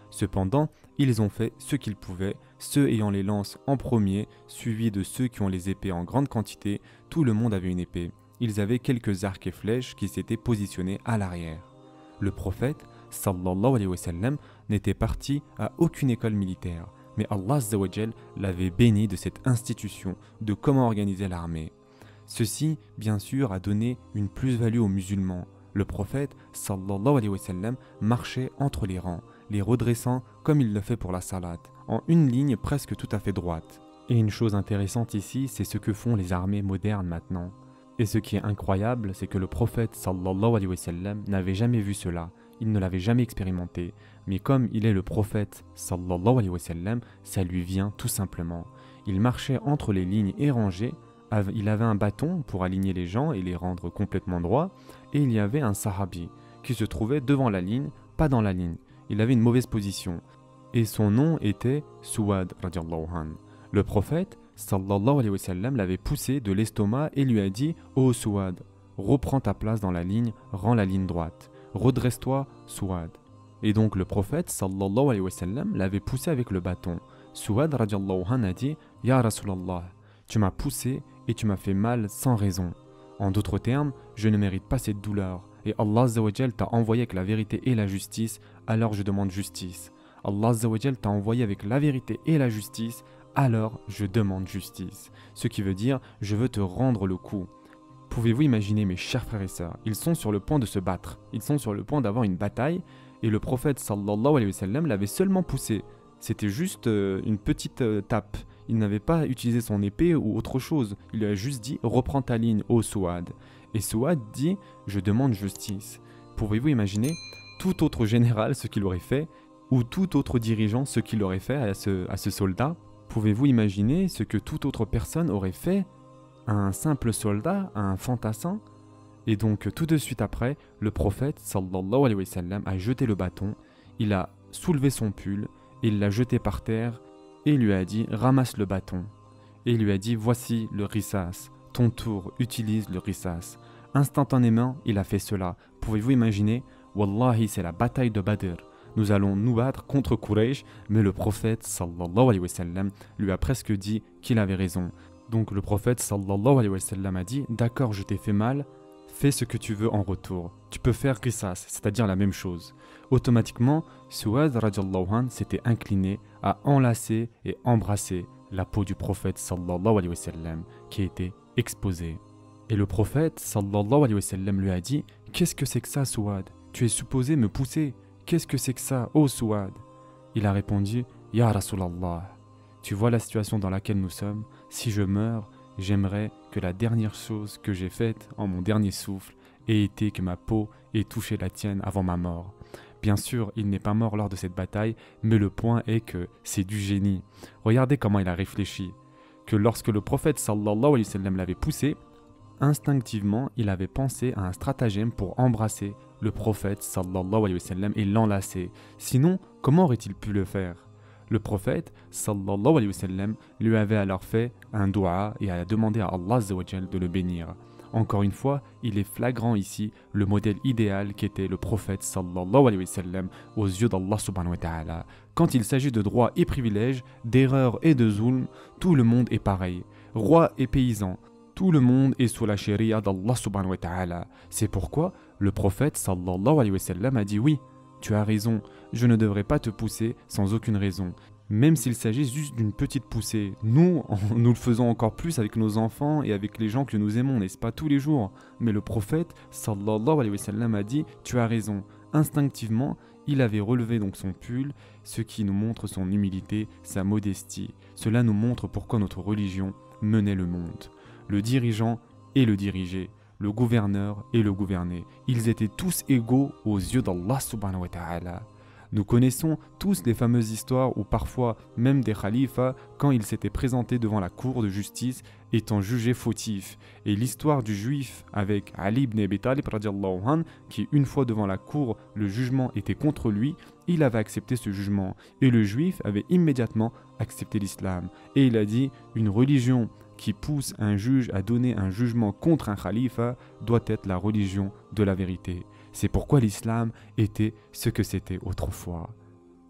Cependant, ils ont fait ce qu'ils pouvaient, ceux ayant les lances en premier, suivis de ceux qui ont les épées en grande quantité. Tout le monde avait une épée. Ils avaient quelques arcs et flèches qui s'étaient positionnés à l'arrière. Le prophète, sallallahu alayhi wa sallam, n'était parti à aucune école militaire, mais Allah azza wa jal l'avait béni de cette institution, de comment organiser l'armée. Ceci, bien sûr, a donné une plus-value aux musulmans. Le prophète, sallallahu alayhi wa sallam, marchait entre les rangs, les redressant comme il le fait pour la salat, en une ligne presque tout à fait droite. Et une chose intéressante ici, c'est ce que font les armées modernes maintenant. Et ce qui est incroyable, c'est que le prophète sallallahu alayhi wa sallam n'avait jamais vu cela, il ne l'avait jamais expérimenté. Mais comme il est le prophète sallallahu alayhi wa sallam, ça lui vient tout simplement. Il marchait entre les lignes et rangées, il avait un bâton pour aligner les gens et les rendre complètement droits, et il y avait un sahabi qui se trouvait devant la ligne, pas dans la ligne. Il avait une mauvaise position. Et son nom était Suwad radiallahu anhu. Le prophète sallallahu alayhi wa sallam l'avait poussé de l'estomac et lui a dit « Oh Suwad, reprends ta place dans la ligne, rends la ligne droite. Redresse-toi, Suwad. » Et donc le prophète sallallahu alayhi wa sallam l'avait poussé avec le bâton. Suwad radiallahu anhu a dit « Ya Rasulallah, tu m'as poussé et tu m'as fait mal sans raison. En d'autres termes, je ne mérite pas cette douleur. Et Allah azza wa jal t'a envoyé avec la vérité et la justice, alors je demande justice. Allah azza wa jal t'a envoyé avec la vérité et la justice, alors je demande justice. » Ce qui veut dire, je veux te rendre le coup. Pouvez-vous imaginer, mes chers frères et sœurs, ils sont sur le point de se battre, ils sont sur le point d'avoir une bataille, et le prophète sallallahu alayhi wa sallam l'avait seulement poussé. C'était juste une petite tape. Il n'avait pas utilisé son épée ou autre chose. Il lui a juste dit « Reprends ta ligne, ô Suwad ». Et Suwad dit « Je demande justice ». Pouvez-vous imaginer tout autre général ce qu'il aurait fait, ou tout autre dirigeant ce qu'il aurait fait à ce soldat? Pouvez-vous imaginer ce que toute autre personne aurait fait à un simple soldat, à un fantassin? Et donc tout de suite après, le prophète sallallahu alayhi wa sallam a jeté le bâton, il a soulevé son pull, il l'a jeté par terre et lui a dit « Ramasse le bâton ». Et il lui a dit « Voici le rissas, ton tour, utilise le rissas ». Instantanément, il a fait cela. Pouvez-vous imaginer? Wallahi, c'est la bataille de Badr. Nous allons nous battre contre Quraysh, mais le prophète sallallahu alayhi wa sallam lui a presque dit qu'il avait raison. Donc le prophète sallallahu alayhi wa sallam a dit « D'accord, je t'ai fait mal, fais ce que tu veux en retour. Tu peux faire qisas, c'est-à-dire la même chose. » Automatiquement, Suwad radiallahu anhu s'était incliné à enlacer et embrasser la peau du prophète sallallahu alayhi wa sallam qui était exposée. Et le prophète sallallahu alayhi wa sallam lui a dit « Qu'est-ce que c'est que ça, Suwad? Tu es supposé me pousser. Qu'est-ce que c'est que ça, ô Suwad ?» Il a répondu « Ya Rasulallah, tu vois la situation dans laquelle nous sommes. Si je meurs, j'aimerais que la dernière chose que j'ai faite en mon dernier souffle ait été que ma peau ait touché la tienne avant ma mort. » Bien sûr, il n'est pas mort lors de cette bataille, mais le point est que c'est du génie. Regardez comment il a réfléchi. Que lorsque le prophète sallallahu alayhi wa sallam l'avait poussé, instinctivement, il avait pensé à un stratagème pour embrasser le prophète sallallahu alayhi wa sallam et l'enlacer. Sinon, comment aurait-il pu le faire? Le prophète sallallahu alayhi wa sallam lui avait alors fait un dua et a demandé à Allah azza wa jal de le bénir. Encore une fois, il est flagrant ici le modèle idéal qu'était le prophète sallallahu alayhi wa sallam aux yeux d'Allah subhanahu wa ta'ala. Quand il s'agit de droits et privilèges, d'erreurs et de zulm, tout le monde est pareil. Roi et paysan, tout le monde est sous la sharia d'Allah subhanahu wa ta'ala. C'est pourquoi le prophète sallallahu alayhi wa sallam a dit oui, tu as raison, je ne devrais pas te pousser sans aucune raison. Même s'il s'agit juste d'une petite poussée. Nous le faisons encore plus avec nos enfants et avec les gens que nous aimons, n'est-ce pas, tous les jours. Mais le prophète, sallallahu alayhi wa sallam, a dit « Tu as raison ». Instinctivement, il avait relevé donc son pull, ce qui nous montre son humilité, sa modestie. Cela nous montre pourquoi notre religion menait le monde. Le dirigeant et le dirigé, le gouverneur et le gouverné, ils étaient tous égaux aux yeux d'Allah subhanahu wa ta'ala. Nous connaissons tous les fameuses histoires où parfois même des khalifas, quand ils s'étaient présentés devant la cour de justice, étant jugés fautifs. Et l'histoire du juif avec Ali ibn Abi Talib radiallahu anhu, qui une fois devant la cour, le jugement était contre lui, il avait accepté ce jugement. Et le juif avait immédiatement accepté l'islam. Et il a dit, une religion qui pousse un juge à donner un jugement contre un khalifa doit être la religion de la vérité. C'est pourquoi l'islam était ce que c'était autrefois.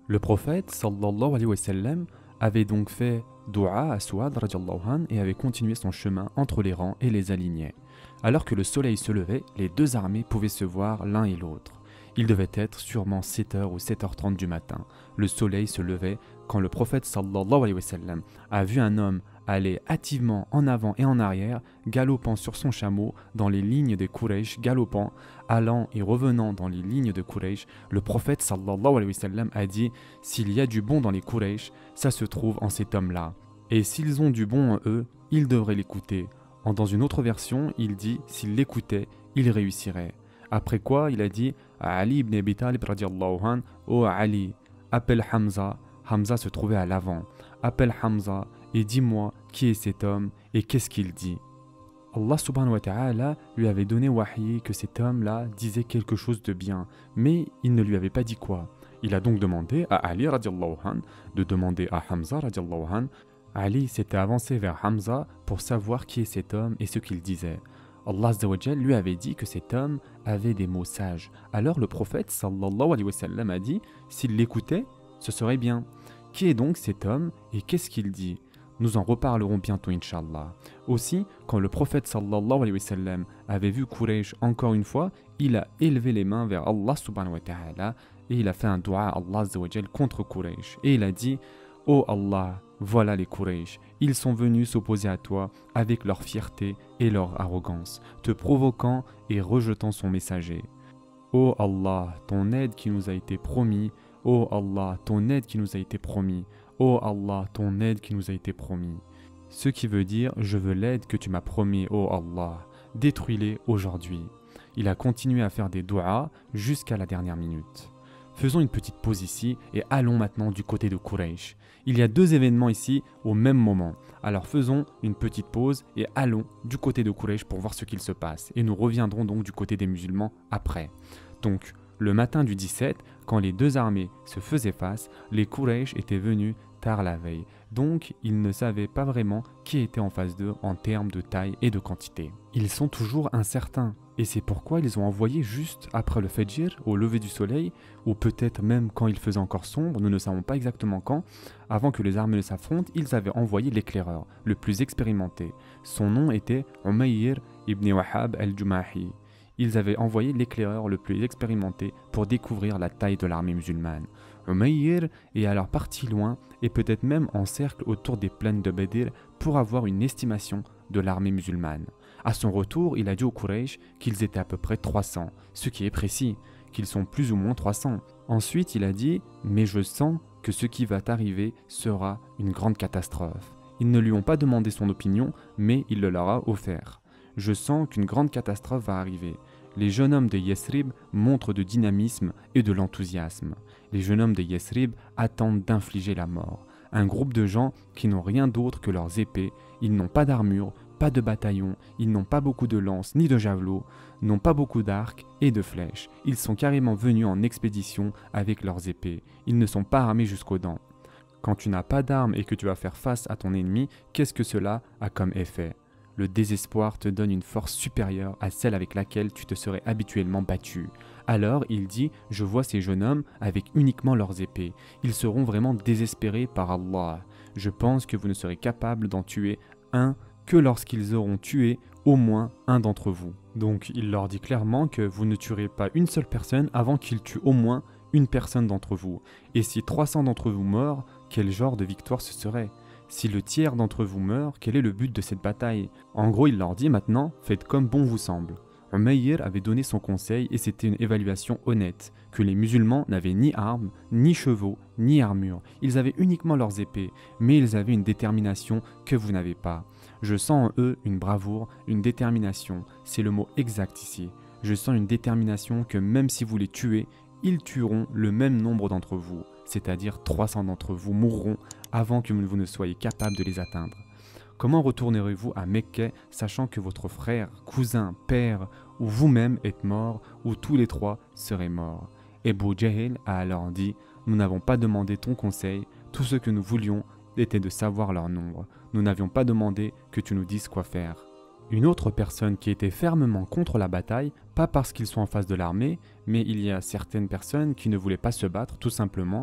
Le prophète sallallahu alayhi wa sallam avait donc fait dua à Souad radiallahu anh et avait continué son chemin entre les rangs et les alignait. Alors que le soleil se levait, les deux armées pouvaient se voir l'un et l'autre. Il devait être sûrement 7h ou 7h30 du matin. Le soleil se levait quand le prophète sallallahu alayhi wa sallam a vu un homme aller hâtivement en avant et en arrière, galopant sur son chameau dans les lignes des Quraysh, galopant, allant et revenant dans les lignes de Quraysh. Le prophète sallallahu alayhi wa sallam a dit « S'il y a du bon dans les Quraysh, ça se trouve en cet homme-là. Et s'ils ont du bon en eux, ils devraient l'écouter. » Dans une autre version, il dit « S'ils l'écoutaient, ils réussiraient. » Après quoi, il a dit à Ali ibn Abi Talib radiallahu anh, « Oh Ali, appelle Hamza. » Hamza se trouvait à l'avant. « Appelle Hamza et dis-moi qui est cet homme et qu'est-ce qu'il dit. » Allah subhanahu wa ta'ala lui avait donné wahy que cet homme-là disait quelque chose de bien, mais il ne lui avait pas dit quoi. Il a donc demandé à Ali radiallahu anh de demander à Hamza radiallahu anh. Ali s'était avancé vers Hamza pour savoir qui est cet homme et ce qu'il disait. Allah azza wa jal lui avait dit que cet homme avait des mots sages. Alors le prophète sallallahu alayhi wa sallam a dit « S'il l'écoutait, ce serait bien. » Qui est donc cet homme et qu'est-ce qu'il dit? Nous en reparlerons bientôt, Inch'Allah. Aussi, quand le prophète sallallahu alayhi wa sallam avait vu Quraysh encore une fois, il a élevé les mains vers Allah subhanahu wa ta'ala et il a fait un dua à Allah azza wa jal contre Quraysh. Et il a dit « Oh Allah, voilà les Quraysh, ils sont venus s'opposer à toi avec leur fierté et leur arrogance, te provoquant et rejetant son messager. Oh Allah, ton aide qui nous a été promis, oh Allah, ton aide qui nous a été promis. Oh Allah, ton aide qui nous a été promis. » Ce qui veut dire « Je veux l'aide que tu m'as promis, oh Allah. Détruis-les aujourd'hui. » Il a continué à faire des du'as jusqu'à la dernière minute. Faisons une petite pause ici et allons maintenant du côté de Quraysh. Il y a deux événements ici au même moment. Alors faisons une petite pause et allons du côté de Quraysh pour voir ce qu'il se passe. Et nous reviendrons donc du côté des musulmans après. Donc, le matin du 17, quand les deux armées se faisaient face, les Quraysh étaient venus tard la veille. Donc, ils ne savaient pas vraiment qui était en face d'eux en termes de taille et de quantité. Ils sont toujours incertains. Et c'est pourquoi ils ont envoyé juste après le Fajr, au lever du soleil, ou peut-être même quand il faisait encore sombre, nous ne savons pas exactement quand, avant que les armées ne s'affrontent, ils avaient envoyé l'éclaireur, le plus expérimenté. Son nom était Umayr ibn Wahab al-Jumahi. Ils avaient envoyé l'éclaireur le plus expérimenté pour découvrir la taille de l'armée musulmane. Umayr est alors parti loin et peut-être même en cercle autour des plaines de Badr pour avoir une estimation de l'armée musulmane. À son retour, il a dit aux Quraysh qu'ils étaient à peu près 300, ce qui est précis, qu'ils sont plus ou moins 300. Ensuite, il a dit « Mais je sens que ce qui va arriver sera une grande catastrophe. » Ils ne lui ont pas demandé son opinion, mais il le leur a offert. « Je sens qu'une grande catastrophe va arriver. » Les jeunes hommes de Yesrib montrent de dynamisme et de l'enthousiasme. Les jeunes hommes de Yesrib attendent d'infliger la mort. Un groupe de gens qui n'ont rien d'autre que leurs épées, ils n'ont pas d'armure, pas de bataillon, ils n'ont pas beaucoup de lances ni de javelots, n'ont pas beaucoup d'arcs et de flèches. Ils sont carrément venus en expédition avec leurs épées. Ils ne sont pas armés jusqu'aux dents. Quand tu n'as pas d'armes et que tu vas faire face à ton ennemi, qu'est-ce que cela a comme effet? Le désespoir te donne une force supérieure à celle avec laquelle tu te serais habituellement battu. Alors il dit « Je vois ces jeunes hommes avec uniquement leurs épées. Ils seront vraiment désespérés par Allah. Je pense que vous ne serez capable d'en tuer un que lorsqu'ils auront tué au moins un d'entre vous. » Donc il leur dit clairement que vous ne tuerez pas une seule personne avant qu'ils tuent au moins une personne d'entre vous. Et si 300 d'entre vous meurent, quel genre de victoire ce serait? Si le tiers d'entre vous meurt, quel est le but de cette bataille? En gros, il leur dit maintenant, faites comme bon vous semble. Umayr avait donné son conseil et c'était une évaluation honnête, que les musulmans n'avaient ni armes, ni chevaux, ni armure. Ils avaient uniquement leurs épées, mais ils avaient une détermination que vous n'avez pas. Je sens en eux une bravoure, une détermination, c'est le mot exact ici. Je sens une détermination que même si vous les tuez, ils tueront le même nombre d'entre vous, c'est-à-dire 300 d'entre vous mourront avant que vous ne soyez capable de les atteindre. Comment retournerez-vous à Mecque sachant que votre frère, cousin, père ou vous-même êtes mort ou tous les trois seraient morts? Abu Jahl a alors dit « Nous n'avons pas demandé ton conseil, tout ce que nous voulions était de savoir leur nombre. Nous n'avions pas demandé que tu nous dises quoi faire. » Une autre personne qui était fermement contre la bataille, pas parce qu'ils sont en face de l'armée, mais il y a certaines personnes qui ne voulaient pas se battre tout simplement.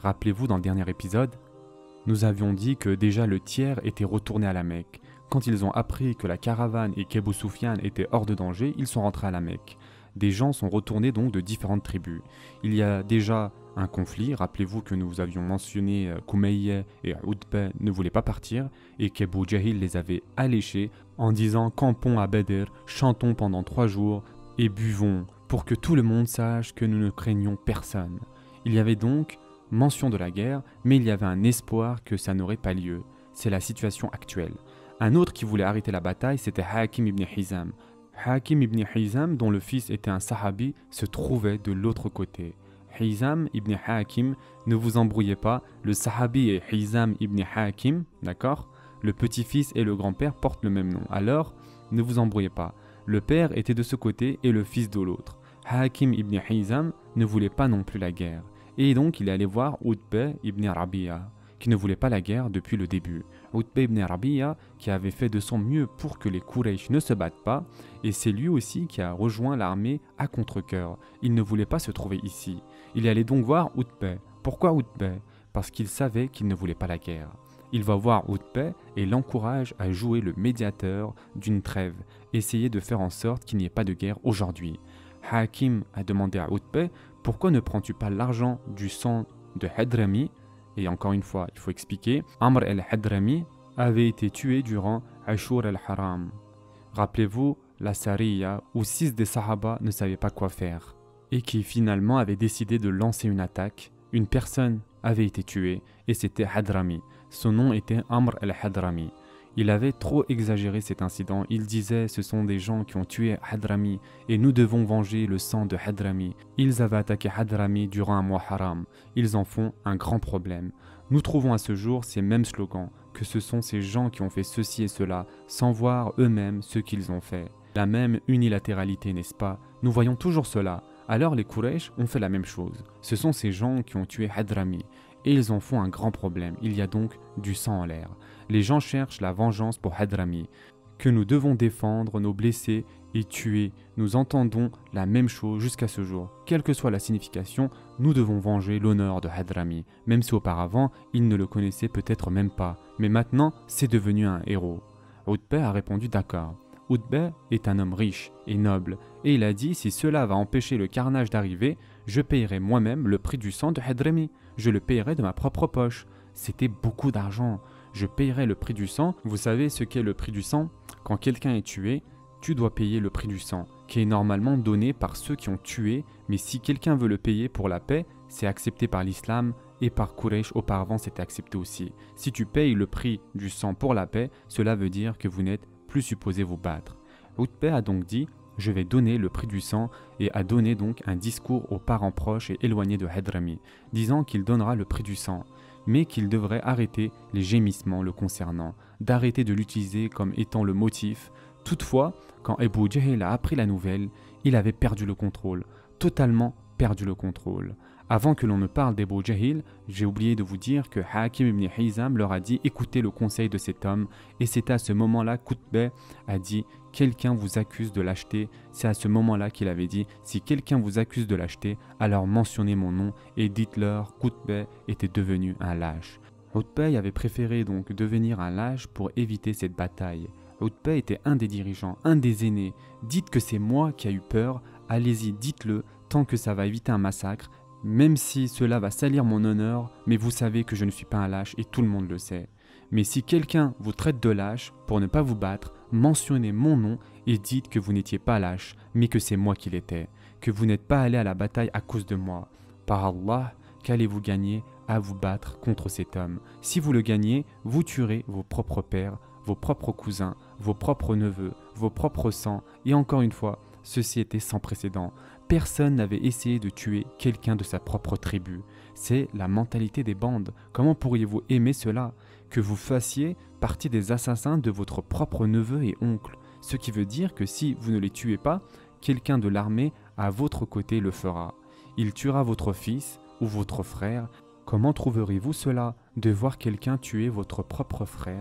Rappelez-vous, dans le dernier épisode, nous avions dit que déjà le tiers était retourné à la Mecque. Quand ils ont appris que la caravane et qu'Ebou Soufiane étaient hors de danger, ils sont rentrés à la Mecque. Des gens sont retournés donc de différentes tribus. Il y a déjà un conflit, rappelez-vous que nous avions mentionné qu'Umayya et Utba ne voulaient pas partir et qu'Ebou Jahil les avait alléchés en disant « Campons à Badr, chantons pendant 3 jours et buvons pour que tout le monde sache que nous ne craignons personne. » Il y avait donc mention de la guerre, mais il y avait un espoir que ça n'aurait pas lieu. C'est la situation actuelle. Un autre qui voulait arrêter la bataille, c'était Hakim ibn Hizam. Hakim ibn Hizam, dont le fils était un sahabi, se trouvait de l'autre côté. Hizam ibn Hakim, ne vous embrouillez pas, le sahabi est Hizam ibn Hakim, d'accord? Le petit-fils et le grand-père portent le même nom, alors ne vous embrouillez pas. Le père était de ce côté et le fils de l'autre. Hakim ibn Hizam ne voulait pas non plus la guerre. Et donc il est allé voir Utba ibn Rabi'a, qui ne voulait pas la guerre depuis le début. Utba ibn Rabi'a qui avait fait de son mieux pour que les Quraysh ne se battent pas, et c'est lui aussi qui a rejoint l'armée à contre-cœur. Il ne voulait pas se trouver ici. Il est allé donc voir Utba. Pourquoi Utba? Parce qu'il savait qu'il ne voulait pas la guerre. Il va voir Utba et l'encourage à jouer le médiateur d'une trêve, essayer de faire en sorte qu'il n'y ait pas de guerre aujourd'hui. Hakim a demandé à Utba: pourquoi ne prends-tu pas l'argent du sang de Hadrami? Et encore une fois, il faut expliquer, Amr al-Hadrami avait été tué durant Ashur al-Haram. Rappelez-vous la Sariya où 6 des Sahaba ne savaient pas quoi faire et qui finalement avaient décidé de lancer une attaque. Une personne avait été tuée et c'était Hadrami. Son nom était Amr al-Hadrami. Il avait trop exagéré cet incident. Il disait: ce sont des gens qui ont tué Hadrami et nous devons venger le sang de Hadrami. Ils avaient attaqué Hadrami durant un mois haram. Ils en font un grand problème. Nous trouvons à ce jour ces mêmes slogans, que ce sont ces gens qui ont fait ceci et cela sans voir eux-mêmes ce qu'ils ont fait. La même unilatéralité, n'est-ce pas? Nous voyons toujours cela. Alors les Quraysh ont fait la même chose. Ce sont ces gens qui ont tué Hadrami et ils en font un grand problème. Il y a donc du sang en l'air. Les gens cherchent la vengeance pour Hadrami, que nous devons défendre nos blessés et tuer. Nous entendons la même chose jusqu'à ce jour. Quelle que soit la signification, nous devons venger l'honneur de Hadrami, même si auparavant, il ne le connaissait peut-être même pas. Mais maintenant, c'est devenu un héros. Utba a répondu d'accord. Utba est un homme riche et noble, et il a dit: si cela va empêcher le carnage d'arriver, je payerai moi-même le prix du sang de Hadrami. Je le payerai de ma propre poche. C'était beaucoup d'argent. Je payerai le prix du sang. Vous savez ce qu'est le prix du sang? Quand quelqu'un est tué, tu dois payer le prix du sang, qui est normalement donné par ceux qui ont tué, mais si quelqu'un veut le payer pour la paix, c'est accepté par l'islam et par Quraysh auparavant c'était accepté aussi. Si tu payes le prix du sang pour la paix, cela veut dire que vous n'êtes plus supposé vous battre. Utba a donc dit: je vais donner le prix du sang, et a donné donc un discours aux parents proches et éloignés de Hadrami, disant qu'il donnera le prix du sang, mais qu'il devrait arrêter les gémissements le concernant, d'arrêter de l'utiliser comme étant le motif. Toutefois, quand Ebou Jahil a appris la nouvelle, il avait perdu le contrôle, totalement perdu le contrôle. Avant que l'on ne parle d'Ebou Jahil, j'ai oublié de vous dire que Hakim ibn Hizam leur a dit: écoutez le conseil de cet homme, et c'est à ce moment-là qu'Utba a dit: quelqu'un vous accuse de lâcheté. C'est à ce moment-là qu'il avait dit: si quelqu'un vous accuse de lâcheté, alors mentionnez mon nom et dites-leur qu'Utba était devenu un lâche. Utba avait préféré donc devenir un lâche pour éviter cette bataille. Utba était un des dirigeants, un des aînés. Dites que c'est moi qui ai eu peur, allez-y, dites-le, tant que ça va éviter un massacre, même si cela va salir mon honneur, mais vous savez que je ne suis pas un lâche et tout le monde le sait. Mais si quelqu'un vous traite de lâche pour ne pas vous battre, mentionnez mon nom et dites que vous n'étiez pas lâche, mais que c'est moi qui l'étais, que vous n'êtes pas allé à la bataille à cause de moi. Par Allah, qu'allez-vous gagner à vous battre contre cet homme? Si vous le gagnez, vous tuerez vos propres pères, vos propres cousins, vos propres neveux, vos propres sangs, et encore une fois, ceci était sans précédent. Personne n'avait essayé de tuer quelqu'un de sa propre tribu. C'est la mentalité des bandes. Comment pourriez-vous aimer cela? Que vous fassiez partie des assassins de votre propre neveu et oncle. Ce qui veut dire que si vous ne les tuez pas, quelqu'un de l'armée à votre côté le fera. Il tuera votre fils ou votre frère. Comment trouverez-vous cela, de voir quelqu'un tuer votre propre frère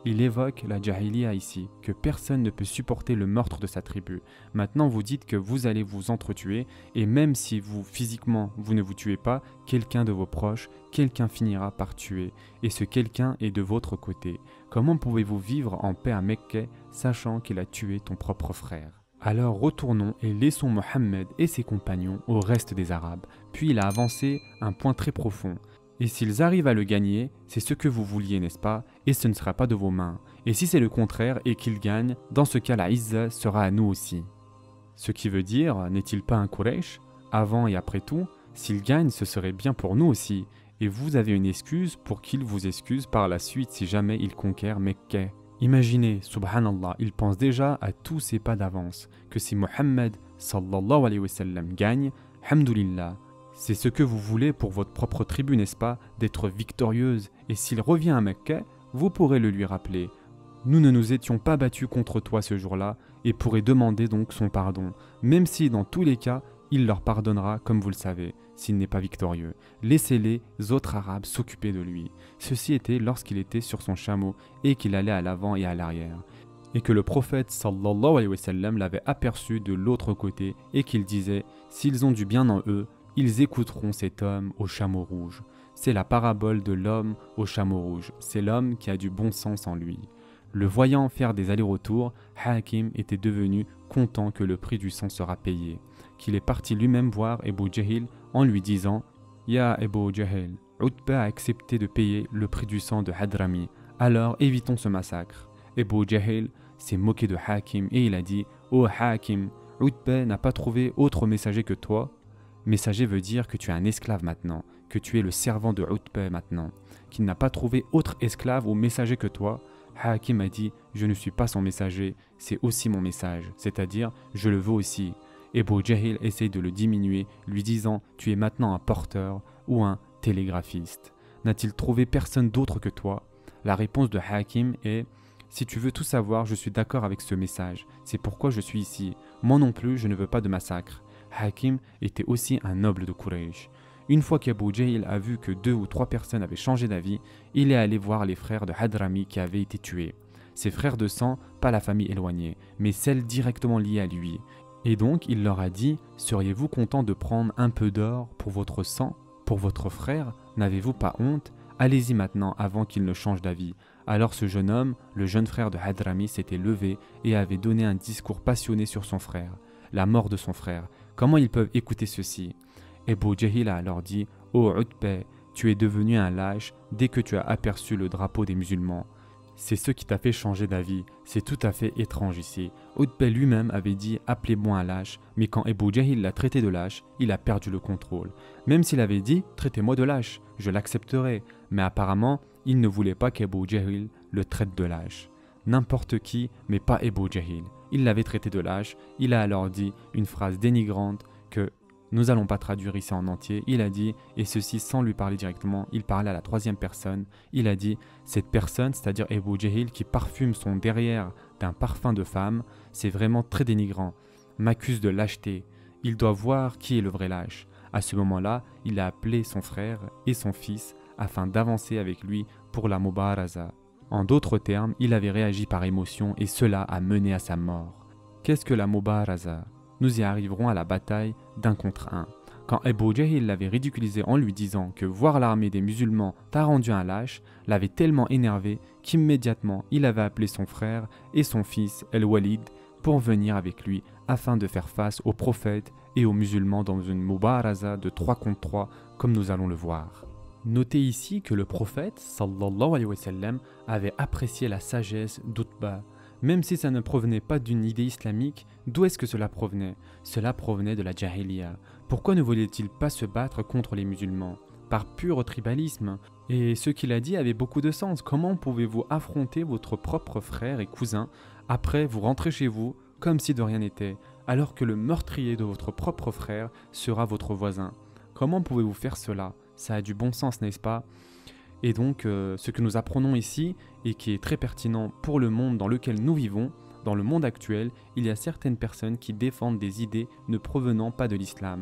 Il évoque la jahiliya ici, que personne ne peut supporter le meurtre de sa tribu. Maintenant vous dites que vous allez vous entretuer, et même si vous, physiquement, vous ne vous tuez pas, quelqu'un de vos proches, quelqu'un finira par tuer, et ce quelqu'un est de votre côté. Comment pouvez-vous vivre en paix à Mecque, sachant qu'il a tué ton propre frère ? Alors retournons et laissons Mohammed et ses compagnons au reste des Arabes. Puis il a avancé un point très profond. Et s'ils arrivent à le gagner, c'est ce que vous vouliez, n'est-ce pas? Et ce ne sera pas de vos mains. Et si c'est le contraire et qu'ils gagnent, dans ce cas la Izza sera à nous aussi. Ce qui veut dire, n'est-il pas un Quraysh? Avant et après tout, s'ils gagnent, ce serait bien pour nous aussi. Et vous avez une excuse pour qu'ils vous excusent par la suite si jamais ils conquièrent Mecque. Imaginez, subhanallah, il pense déjà à tous ses pas d'avance, que si Mohammed sallallahu alayhi wa sallam gagne, hamdoulillah, c'est ce que vous voulez pour votre propre tribu, n'est-ce pas, d'être victorieuse, et s'il revient à Mecque, vous pourrez le lui rappeler. Nous ne nous étions pas battus contre toi ce jour-là, et pourrez demander donc son pardon, même si dans tous les cas, il leur pardonnera comme vous le savez, s'il n'est pas victorieux. Laissez les autres Arabes s'occuper de lui. Ceci était lorsqu'il était sur son chameau et qu'il allait à l'avant et à l'arrière. Et que le prophète sallallahu alayhi wa sallam l'avait aperçu de l'autre côté et qu'il disait « S'ils ont du bien en eux, ils écouteront cet homme au chameau rouge. » C'est la parabole de l'homme au chameau rouge. C'est l'homme qui a du bon sens en lui. Le voyant faire des allers-retours, Hakim était devenu content que le prix du sang sera payé. Qu'il est parti lui-même voir Ebu Jahil en lui disant « Ya Ebu Jahil, Utba a accepté de payer le prix du sang de Hadrami, alors évitons ce massacre. » Ebu Jahil s'est moqué de Hakim et il a dit « Oh Hakim, Utba n'a pas trouvé autre messager que toi. » Messager veut dire que tu es un esclave maintenant, que tu es le servant de Utba maintenant, qu'il n'a pas trouvé autre esclave ou messager que toi. Hakim a dit « Je ne suis pas son messager, c'est aussi mon message, c'est-à-dire je le veux aussi. » Ebu Jahil essaye de le diminuer, lui disant « Tu es maintenant un porteur ou un télégraphiste. N'a-t-il trouvé personne d'autre que toi ?» La réponse de Hakim est « Si tu veux tout savoir, je suis d'accord avec ce message. C'est pourquoi je suis ici. Moi non plus, je ne veux pas de massacre. » Hakim était aussi un noble de Quraysh. Une fois qu'Abu Jahil a vu que 2 ou 3 personnes avaient changé d'avis, il est allé voir les frères de Hadrami qui avaient été tués. Ses frères de sang, pas la famille éloignée, mais celle directement liée à lui. Et donc il leur a dit « Seriez-vous content de prendre un peu d'or pour votre sang, pour votre frère? N'avez-vous pas honte? Allez-y maintenant avant qu'il ne change d'avis. » Alors ce jeune homme, le jeune frère de Hadrami, s'était levé et avait donné un discours passionné sur son frère, la mort de son frère. Comment ils peuvent écouter ceci? Ebu Jahil a alors dit « Oh Utba, tu es devenu un lâche dès que tu as aperçu le drapeau des musulmans. » C'est ce qui t'a fait changer d'avis. C'est tout à fait étrange ici. Utba lui-même avait dit « Appelez-moi un lâche », mais quand Ebu Jahil l'a traité de lâche, il a perdu le contrôle. Même s'il avait dit « Traitez-moi de lâche, je l'accepterai », mais apparemment, il ne voulait pas qu'Ebu Jahil le traite de lâche. N'importe qui, mais pas Ebu Jahil. Il l'avait traité de lâche, il a alors dit une phrase dénigrante que nous n'allons pas traduire ici en entier. Il a dit, et ceci sans lui parler directement, il parlait à la 3e personne, il a dit « Cette personne, c'est-à-dire Ebu Jahil, qui parfume son derrière d'un parfum de femme, c'est vraiment très dénigrant, m'accuse de lâcheté, il doit voir qui est le vrai lâche. » À ce moment-là, il a appelé son frère et son fils afin d'avancer avec lui pour la Mubaraza. En d'autres termes, il avait réagi par émotion et cela a mené à sa mort. Qu'est-ce que la Mubaraza? Nous y arriverons à la bataille d'1 contre 1. Quand Ebu Jahil l'avait ridiculisé en lui disant que voir l'armée des musulmans t'a rendu un lâche, l'avait tellement énervé qu'immédiatement il avait appelé son frère et son fils El-Walid pour venir avec lui afin de faire face aux prophètes et aux musulmans dans une Mubaraza de 3 contre 3 comme nous allons le voir. Notez ici que le prophète sallallahu alayhi wa sallam avait apprécié la sagesse d'Utba. Même si ça ne provenait pas d'une idée islamique, d'où est-ce que cela provenait? Cela provenait de la jahiliya. Pourquoi ne voulait-il pas se battre contre les musulmans? Par pur tribalisme. Et ce qu'il a dit avait beaucoup de sens. Comment pouvez-vous affronter votre propre frère et cousin, après vous rentrez chez vous, comme si de rien n'était, alors que le meurtrier de votre propre frère sera votre voisin? Comment pouvez-vous faire cela? Ça a du bon sens, n'est-ce pas? Et donc, ce que nous apprenons ici, et qui est très pertinent pour le monde dans lequel nous vivons, dans le monde actuel, il y a certaines personnes qui défendent des idées ne provenant pas de l'islam.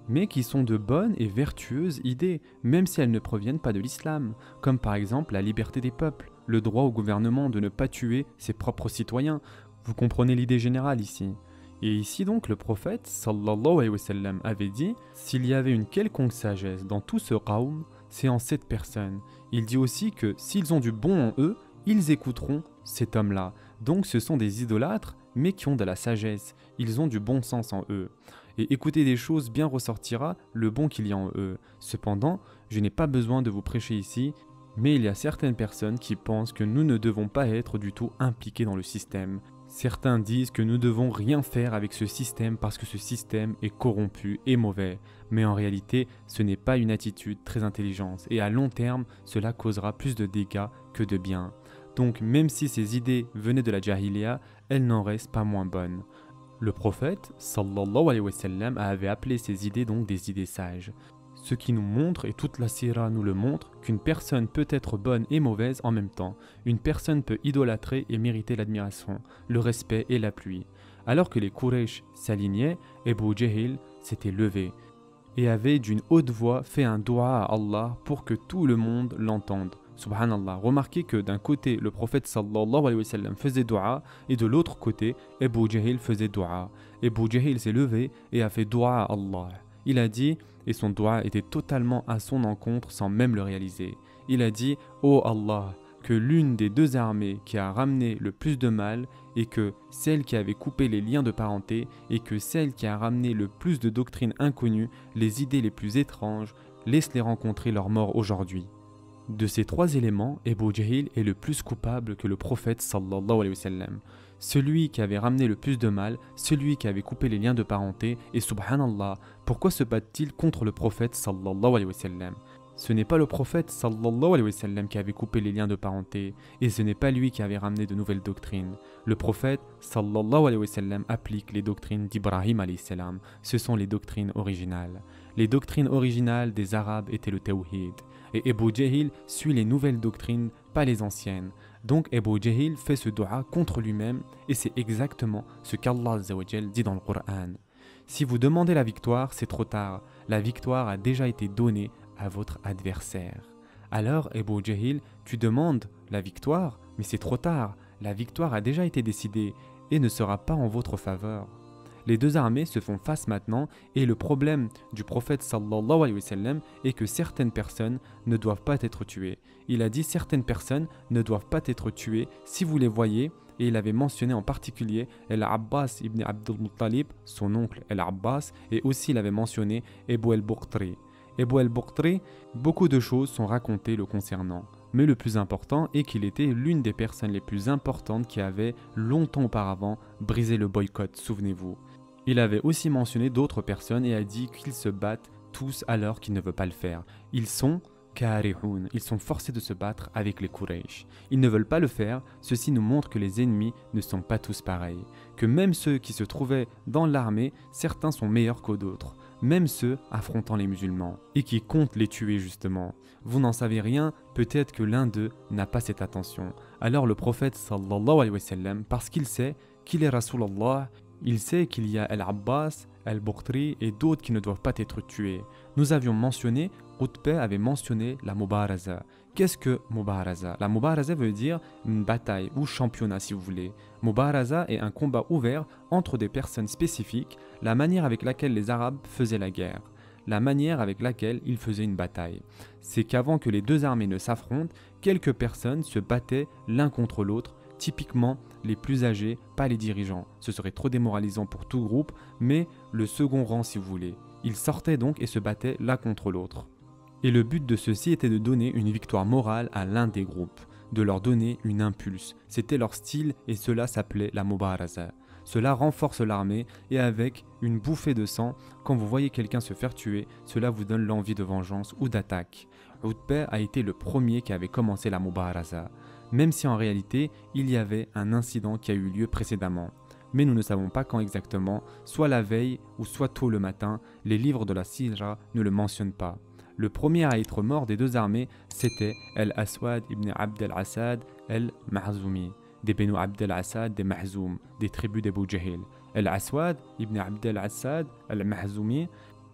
mais qui sont de bonnes et vertueuses idées, même si elles ne proviennent pas de l'islam, comme par exemple la liberté des peuples, le droit au gouvernement de ne pas tuer ses propres citoyens. Vous comprenez l'idée générale ici. Et ici donc le prophète sallallahu alayhi wa sallam avait dit « S'il y avait une quelconque sagesse dans tout ce qawm, c'est en cette personne. » Il dit aussi que s'ils ont du bon en eux, ils écouteront cet homme-là. Donc ce sont des idolâtres, mais qui ont de la sagesse. Ils ont du bon sens en eux. Et écouter des choses bien ressortira le bon qu'il y a en eux. Cependant, je n'ai pas besoin de vous prêcher ici, mais il y a certaines personnes qui pensent que nous ne devons pas être du tout impliqués dans le système. Certains disent que nous ne devons rien faire avec ce système parce que ce système est corrompu et mauvais. Mais en réalité, ce n'est pas une attitude très intelligente et à long terme, cela causera plus de dégâts que de bien. Donc même si ces idées venaient de la Jahiliya, elles n'en restent pas moins bonnes. Le prophète, sallallahu alayhi wa sallam, avait appelé ces idées donc des idées sages. Ce qui nous montre, et toute la sira nous le montre, qu'une personne peut être bonne et mauvaise en même temps. Une personne peut idolâtrer et mériter l'admiration, le respect et l'appui. Alors que les Quraysh s'alignaient, Abu Jahl s'était levé et avait d'une haute voix fait un dua à Allah pour que tout le monde l'entende. Subhanallah, remarquez que d'un côté le prophète sallallahu alayhi wa sallam faisait dua et de l'autre côté Abu Jahl faisait dua. Abu Jahl s'est levé et a fait dua à Allah. Il a dit, et son dua était totalement à son encontre sans même le réaliser. Il a dit, ô Allah, que l'une des deux armées qui a ramené le plus de mal et que celle qui avait coupé les liens de parenté et que celle qui a ramené le plus de doctrines inconnues, les idées les plus étranges, laisse les rencontrer leur mort aujourd'hui. De ces trois éléments, Abu Jahl est le plus coupable que le prophète sallallahu alayhi wa sallam. Celui qui avait ramené le plus de mal, celui qui avait coupé les liens de parenté, et subhanallah, pourquoi se battent-ils contre le prophète sallallahu alayhi wa sallam? Ce n'est pas le prophète sallallahu alayhi wa sallam qui avait coupé les liens de parenté, et ce n'est pas lui qui avait ramené de nouvelles doctrines. Le prophète sallallahu alayhi wa sallam applique les doctrines d'Ibrahim alayhi salam. Ce sont les doctrines originales. Les doctrines originales des Arabes étaient le tawhid. Et Abu Jahl suit les nouvelles doctrines, pas les anciennes. Donc Abu Jahl fait ce dua contre lui-même et c'est exactement ce qu'Allah Azza wa Jal dit dans le Coran. Si vous demandez la victoire, c'est trop tard. La victoire a déjà été donnée à votre adversaire. Alors Abu Jahl, tu demandes la victoire, mais c'est trop tard. La victoire a déjà été décidée et ne sera pas en votre faveur. Les deux armées se font face maintenant et le problème du prophète sallallahu alayhi wa sallam est que certaines personnes ne doivent pas être tuées. Il a dit certaines personnes ne doivent pas être tuées si vous les voyez et il avait mentionné en particulier Al-Abbas ibn Abdul Muttalib, son oncle Al-Abbas, et aussi il avait mentionné Abu al-Bukhtri. Abu al-Bukhtri, beaucoup de choses sont racontées le concernant. Mais le plus important est qu'il était l'une des personnes les plus importantes qui avait longtemps auparavant brisé le boycott, souvenez-vous. Il avait aussi mentionné d'autres personnes et a dit qu'ils se battent tous alors qu'ils ne veulent pas le faire. Ils sont karihoun, ils sont forcés de se battre avec les Quraysh. Ils ne veulent pas le faire, ceci nous montre que les ennemis ne sont pas tous pareils. Que même ceux qui se trouvaient dans l'armée, certains sont meilleurs que d'autres. Même ceux affrontant les musulmans, et qui comptent les tuer justement. Vous n'en savez rien, peut-être que l'un d'eux n'a pas cette attention. Alors le prophète sallallahu alayhi wa sallam, parce qu'il sait qu'il est Rasulallah, il sait qu'il y a Al-Abbas, Al-Bukhtri et d'autres qui ne doivent pas être tués. Nous avions mentionné, Utbah avait mentionné la Mubaraza. Qu'est-ce que Mubaraza? La Mubaraza veut dire une bataille ou championnat si vous voulez. Mubaraza est un combat ouvert entre des personnes spécifiques, la manière avec laquelle les Arabes faisaient la guerre, la manière avec laquelle ils faisaient une bataille. C'est qu'avant que les deux armées ne s'affrontent, quelques personnes se battaient l'un contre l'autre, typiquement les plus âgés, pas les dirigeants. Ce serait trop démoralisant pour tout groupe, mais le second rang si vous voulez. Ils sortaient donc et se battaient l'un contre l'autre. Et le but de ceci était de donner une victoire morale à l'un des groupes, de leur donner une impulse. C'était leur style et cela s'appelait la Mubaraza. Cela renforce l'armée et avec une bouffée de sang, quand vous voyez quelqu'un se faire tuer, cela vous donne l'envie de vengeance ou d'attaque. Utbah a été le premier qui avait commencé la Mubaraza, même si en réalité il y avait un incident qui a eu lieu précédemment. Mais nous ne savons pas quand exactement, soit la veille ou soit tôt le matin, les livres de la Sira ne le mentionnent pas. Le premier à être mort des deux armées, c'était Al-Aswad ibn Abd al-Assad al-Mahzoumi, des Benu Abd al-Assad des Mahzoum, des tribus d'Abu Jahl. Al-Aswad ibn Abd al-Assad al-Mahzoumi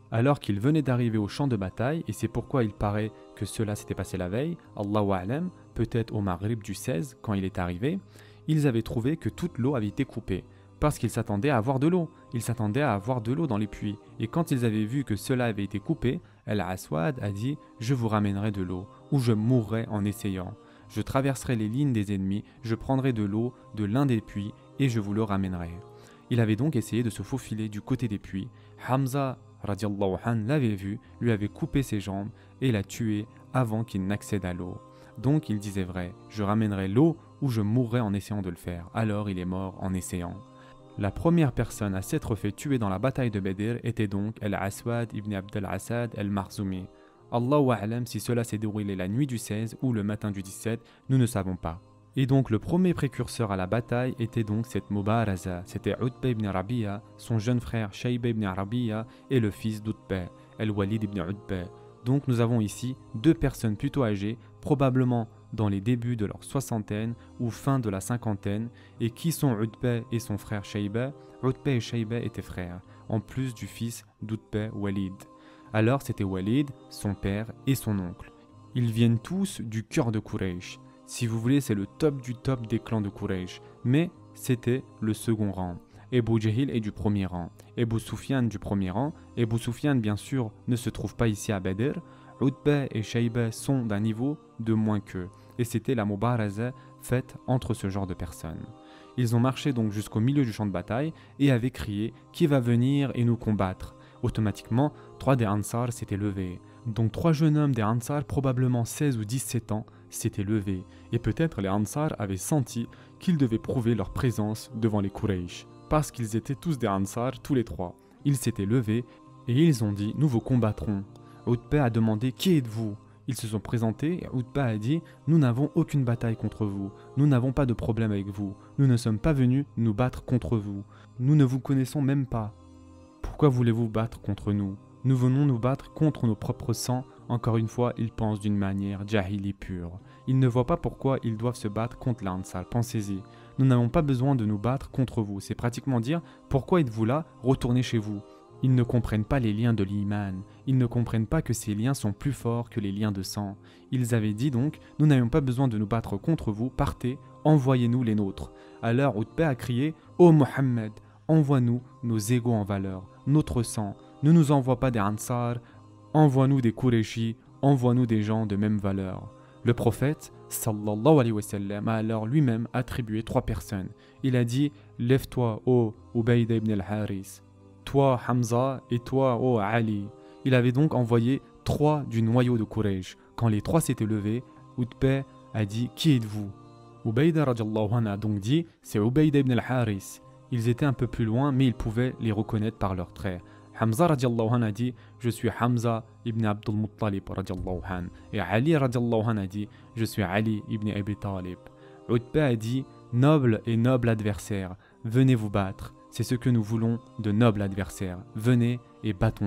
alors qu'ils venaient d'arriver au champ de bataille, et c'est pourquoi il paraît que cela s'était passé la veille, Allahu A'lam, peut-être au Maghrib du 16, quand il est arrivé, ils avaient trouvé que toute l'eau avait été coupée, parce qu'ils s'attendaient à avoir de l'eau. Ils s'attendaient à avoir de l'eau dans les puits. Et quand ils avaient vu que cela avait été coupé, Al-Aswad a dit « Je vous ramènerai de l'eau, ou je mourrai en essayant. Je traverserai les lignes des ennemis, je prendrai de l'eau de l'un des puits, et je vous le ramènerai. » Il avait donc essayé de se faufiler du côté des puits. Hamza radiallahu anh l'avait vu, lui avait coupé ses jambes et l'a tué avant qu'il n'accède à l'eau. Donc il disait vrai, je ramènerai l'eau ou je mourrai en essayant de le faire. Alors il est mort en essayant. La première personne à s'être fait tuer dans la bataille de Badr était donc Al-Aswad ibn Abd al-Asad al-Marzumi. Allahu a'lam si cela s'est déroulé la nuit du 16 ou le matin du 17, nous ne savons pas. Et donc le premier précurseur à la bataille était donc cette Mubaraza, c'était Utba ibn Rabi'a, son jeune frère Shayba ibn Rabi'a et le fils d'Utba, Al-Walid ibn Utba. Donc nous avons ici deux personnes plutôt âgées, probablement dans les débuts de leur soixantaine ou fin de la cinquantaine, et qui sont Utba et son frère Shayba. Utba et Shayba étaient frères, en plus du fils d'Utba, Walid. Alors c'était Walid, son père et son oncle. Ils viennent tous du cœur de Quraysh. Si vous voulez, c'est le top du top des clans de Quraysh, mais c'était le second rang. Ebu Jahil est du premier rang, Ebu Sufyan du premier rang. Ebu Sufyan bien sûr ne se trouve pas ici à Badr. Utba et Shayba sont d'un niveau de moins qu'eux, et c'était la Mubaraza faite entre ce genre de personnes. Ils ont marché donc jusqu'au milieu du champ de bataille et avaient crié « Qui va venir et nous combattre ?» Automatiquement, 3 des Ansar s'étaient levés. Donc 3 jeunes hommes des Ansar, probablement 16 ou 17 ans, s'étaient levés. Et peut-être les Ansar avaient senti qu'ils devaient prouver leur présence devant les Quraysh. Parce qu'ils étaient tous des Ansar, tous les 3. Ils s'étaient levés et ils ont dit « Nous vous combattrons ». Utba a demandé « Qui êtes-vous » Ils se sont présentés et Utba a dit « Nous n'avons aucune bataille contre vous. Nous n'avons pas de problème avec vous. Nous ne sommes pas venus nous battre contre vous. Nous ne vous connaissons même pas. Pourquoi voulez-vous battre contre nous ? Nous venons nous battre contre nos propres sangs. » Encore une fois, ils pensent d'une manière jahili pure. Ils ne voient pas pourquoi ils doivent se battre contre l'Ansar. Pensez-y. Nous n'avons pas besoin de nous battre contre vous. C'est pratiquement dire « Pourquoi êtes-vous là ? Retournez chez vous. » Ils ne comprennent pas les liens de l'iman. Ils ne comprennent pas que ces liens sont plus forts que les liens de sang. Ils avaient dit donc « Nous n'avons pas besoin de nous battre contre vous. Partez, envoyez-nous les nôtres. » Alors Utba a crié « Ô Mohammed, envoie-nous nos égaux en valeur, notre sang. Ne nous envoie pas des Ansar. Envoie-nous des Qurayshi. Envoie-nous des gens de même valeur. » Le prophète, sallallahu alayhi wa sallam, a alors lui-même attribué 3 personnes. Il a dit « Lève-toi, ô Ubayda ibn al-Haris. Toi Hamza et toi, ô Ali. » Il avait donc envoyé 3 du noyau de Quraysh. Quand les 3 s'étaient levés, Utba a dit « Qui êtes-vous » Ubayda radiallahu anhu a donc dit « C'est Ubayda ibn al-Haris. » Ils étaient un peu plus loin, mais ils pouvaient les reconnaître par leurs traits. Hamza radiallahu anhu a dit « Je suis Hamza ibn Abdul Muttalib radiallahu anhu. » Et Ali radiallahu anhu a dit « Je suis Ali ibn Abi Talib. » Utba a dit « Noble et noble adversaire, venez vous battre. C'est ce que nous voulons de nobles adversaires. Venez et battons-nous. »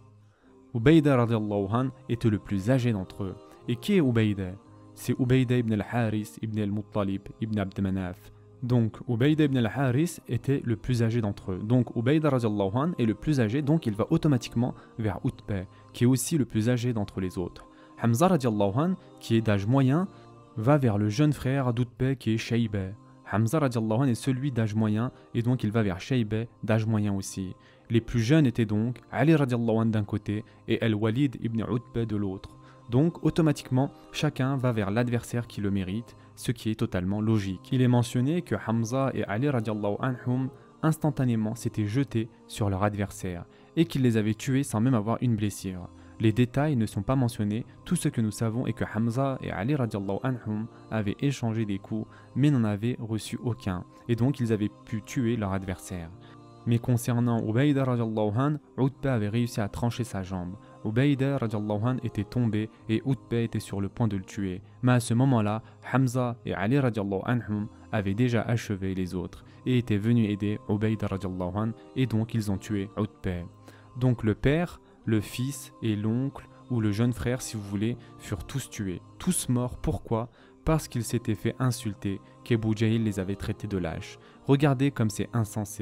Ubayda radiallahu anhu était le plus âgé d'entre eux. Et qui est Ubayda ? C'est Ubayda ibn al-Haris ibn al-Muttalib ibn Abd Manaf. Donc Ubayda ibn al-Haris était le plus âgé d'entre eux. Donc Ubayda radiallahu anhu est le plus âgé, donc il va automatiquement vers Utba, qui est aussi le plus âgé d'entre les autres. Hamza radiallahu anhu, qui est d'âge moyen, va vers le jeune frère d'Utba qui est Shayba. Hamza radiallahu anhu est celui d'âge moyen et donc il va vers Shayba d'âge moyen aussi. Les plus jeunes étaient donc Ali radiallahu anhu d'un côté et Al-Walid ibn Utba de l'autre. Donc automatiquement chacun va vers l'adversaire qui le mérite, ce qui est totalement logique. Il est mentionné que Hamza et Ali radiallahu anhum instantanément s'étaient jetés sur leur adversaire et qu'ils les avaient tués sans même avoir une blessure. Les détails ne sont pas mentionnés, tout ce que nous savons est que Hamza et Ali radiallahu anhum avaient échangé des coups mais n'en avaient reçu aucun et donc ils avaient pu tuer leur adversaire. Mais concernant Ubayda radiallahu anhu, Utba avait réussi à trancher sa jambe. Ubayda radiallahu anhu était tombé et Utba était sur le point de le tuer. Mais à ce moment-là, Hamza et Ali radiallahu anhum avaient déjà achevé les autres et étaient venus aider Ubayda radiallahu anhu et donc ils ont tué Utba. Donc le père, le fils et l'oncle ou le jeune frère si vous voulez furent tous tués, tous morts. Pourquoi ? Parce qu'ils s'étaient fait insulter, qu'Ebu Jahil les avait traités de lâches. Regardez comme c'est insensé.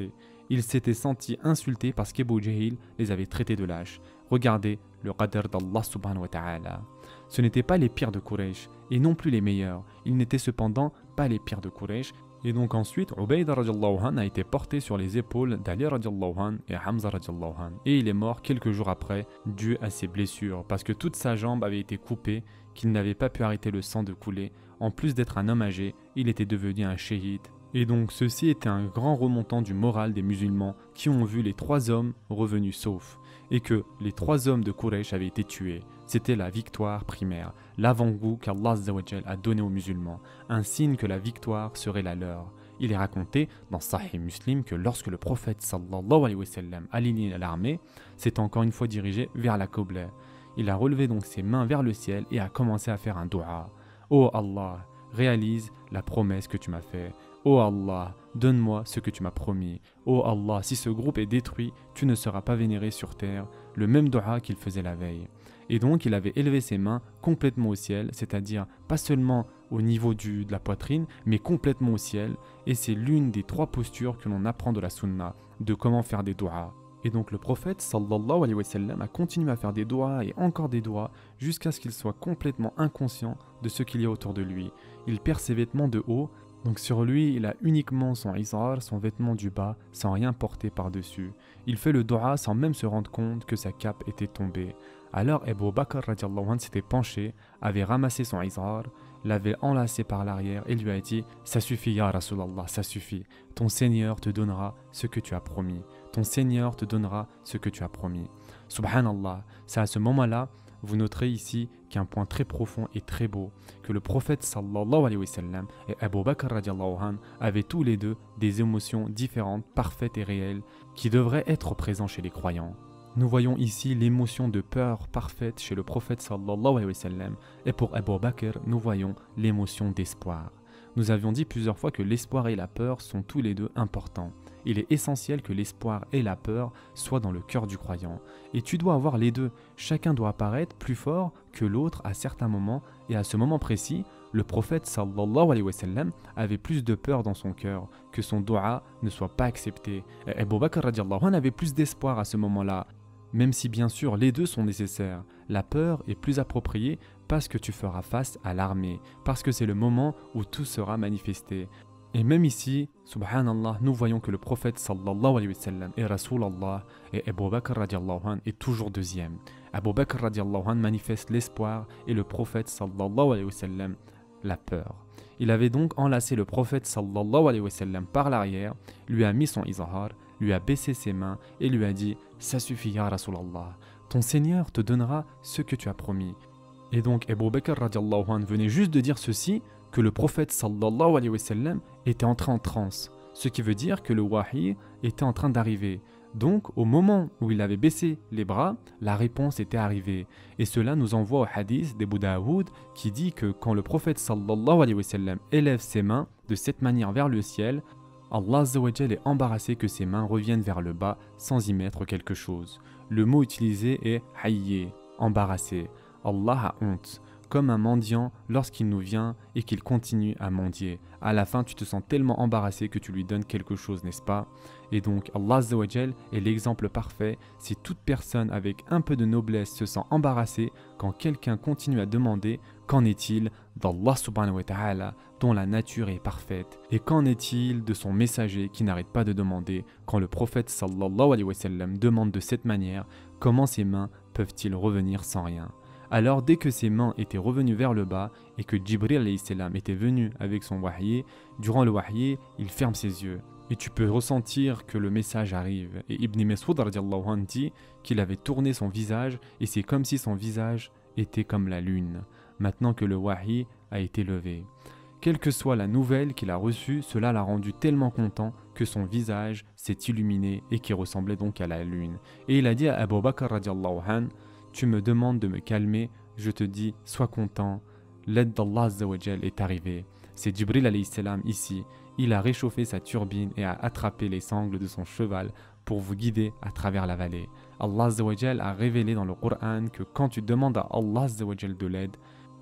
il s'était senti insulté parce qu'Abu Jahil les avait traités de lâches. Regardez le qadr d'Allah subhanahu wa ta'ala. Ce n'étaient pas les pires de Quraysh, et non plus les meilleurs. Ils n'étaient cependant pas les pires de Quraysh. Et donc ensuite, Ubayda radiallahu anh a été porté sur les épaules d'Ali radiallahu anh et Hamza radiallahu anh. Et il est mort quelques jours après, dû à ses blessures, parce que toute sa jambe avait été coupée, qu'il n'avait pas pu arrêter le sang de couler. En plus d'être un homme âgé, il était devenu un shahid. Et donc ceci était un grand remontant du moral des musulmans qui ont vu les 3 hommes revenus saufs, et que les 3 hommes de Quraysh avaient été tués. C'était la victoire primaire, l'avant-goût qu'Allah Azza wa Jal a donné aux musulmans, un signe que la victoire serait la leur. Il est raconté dans Sahih Muslim que lorsque le prophète sallallahu alayhi wa sallam alignait l'armée, s'est encore une fois dirigé vers la Qibla. Il a relevé donc ses mains vers le ciel et a commencé à faire un dua. Oh Allah, réalise la promesse que tu m'as faite. Oh Allah, donne-moi ce que tu m'as promis. Oh Allah, si ce groupe est détruit, tu ne seras pas vénéré sur terre. Le même dua qu'il faisait la veille. Et donc il avait élevé ses mains complètement au ciel, c'est-à-dire pas seulement au niveau de la poitrine, mais complètement au ciel. Et c'est l'une des 3 postures que l'on apprend de la sunna, de comment faire des duas. Et donc le prophète sallallahu alayhi wa sallam a continué à faire des duas et encore des duas jusqu'à ce qu'il soit complètement inconscient de ce qu'il y a autour de lui. Il perd ses vêtements de haut, donc sur lui il a uniquement son izar, son vêtement du bas, sans rien porter par-dessus. Il fait le dua sans même se rendre compte que sa cape était tombée. Alors Abu Bakr radiallahu anh s'était penché, avait ramassé son izar, l'avait enlacé par l'arrière et lui a dit « Ça suffit ya Rasulallah, ça suffit. Ton Seigneur te donnera ce que tu as promis. Ton Seigneur te donnera ce que tu as promis. » Subhanallah, c'est à ce moment-là, vous noterez ici qu'un point très profond et très beau, que le prophète sallallahu alayhi wa sallam et Abu Bakr radiallahu anh avaient tous les deux des émotions différentes, parfaites et réelles, qui devraient être présentes chez les croyants. Nous voyons ici l'émotion de peur parfaite chez le prophète sallallahu alayhi wa sallam, et pour Abu Bakr, nous voyons l'émotion d'espoir. Nous avions dit plusieurs fois que l'espoir et la peur sont tous les deux importants. Il est essentiel que l'espoir et la peur soient dans le cœur du croyant. Et tu dois avoir les deux. Chacun doit apparaître plus fort que l'autre à certains moments, et à ce moment précis, le prophète sallallahu alayhi wa sallam avait plus de peur dans son cœur, que son dua ne soit pas accepté. Et Abu Bakr radiallahu anh avait plus d'espoir à ce moment-là. Même si bien sûr les deux sont nécessaires, la peur est plus appropriée parce que tu feras face à l'armée, parce que c'est le moment où tout sera manifesté. Et même ici, subhanallah, nous voyons que le prophète sallallahu alayhi wa sallam est Rasulallah et Abu Bakr radiallahu anh est toujours deuxième. Abu Bakr radiallahu anh manifeste l'espoir et le prophète sallallahu alayhi wa sallam la peur. Il avait donc enlacé le prophète sallallahu alayhi wa sallam par l'arrière, lui a mis son izhar, lui a baissé ses mains et lui a dit « Ça suffit ya Rasulallah, ton Seigneur te donnera ce que tu as promis. » Et donc Abu Bakr radiallahu anh venait juste de dire ceci, que le prophète sallallahu alayhi wa sallam était entré en transe, ce qui veut dire que le wahi était en train d'arriver. Donc au moment où il avait baissé les bras, la réponse était arrivée. Et cela nous envoie au hadith d'Abu Daoud qui dit que quand le prophète sallallahu alayhi wa sallam élève ses mains de cette manière vers le ciel, Allah Azza wa Jal est embarrassé que ses mains reviennent vers le bas sans y mettre quelque chose. Le mot utilisé est hayye, embarrassé. Allah a honte, comme un mendiant lorsqu'il nous vient et qu'il continue à mendier. À la fin, tu te sens tellement embarrassé que tu lui donnes quelque chose, n'est-ce pas? Et donc, Allah Azza wa Jal est l'exemple parfait. Si toute personne avec un peu de noblesse se sent embarrassée quand quelqu'un continue à demander, qu'en est-il d'Allah subhanahu wa ta'ala dont la nature est parfaite? Et qu'en est-il de son messager qui n'arrête pas de demander? Quand le prophète sallallahu alayhi wa sallam demande de cette manière, comment ses mains peuvent-ils revenir sans rien? Alors dès que ses mains étaient revenues vers le bas et que Jibril alayhi salam était venu avec son wahyi, durant le wahyi, il ferme ses yeux. Et tu peux ressentir que le message arrive. Et Ibn Mas'ud radiallahu anhu dit qu'il avait tourné son visage et c'est comme si son visage était comme la lune, maintenant que le wahyi a été levé. Quelle que soit la nouvelle qu'il a reçue, cela l'a rendu tellement content que son visage s'est illuminé et qui ressemblait donc à la lune. Et il a dit à Abu Bakr radiallahu anhu, tu me demandes de me calmer, je te dis, sois content, l'aide d'Allah Azza wa Jal est arrivée. C'est Jibril alayhi salam ici, il a réchauffé sa turbine et a attrapé les sangles de son cheval pour vous guider à travers la vallée. Allah Azza wa Jal a révélé dans le Coran que quand tu demandes à Allah Azza wa Jal de l'aide,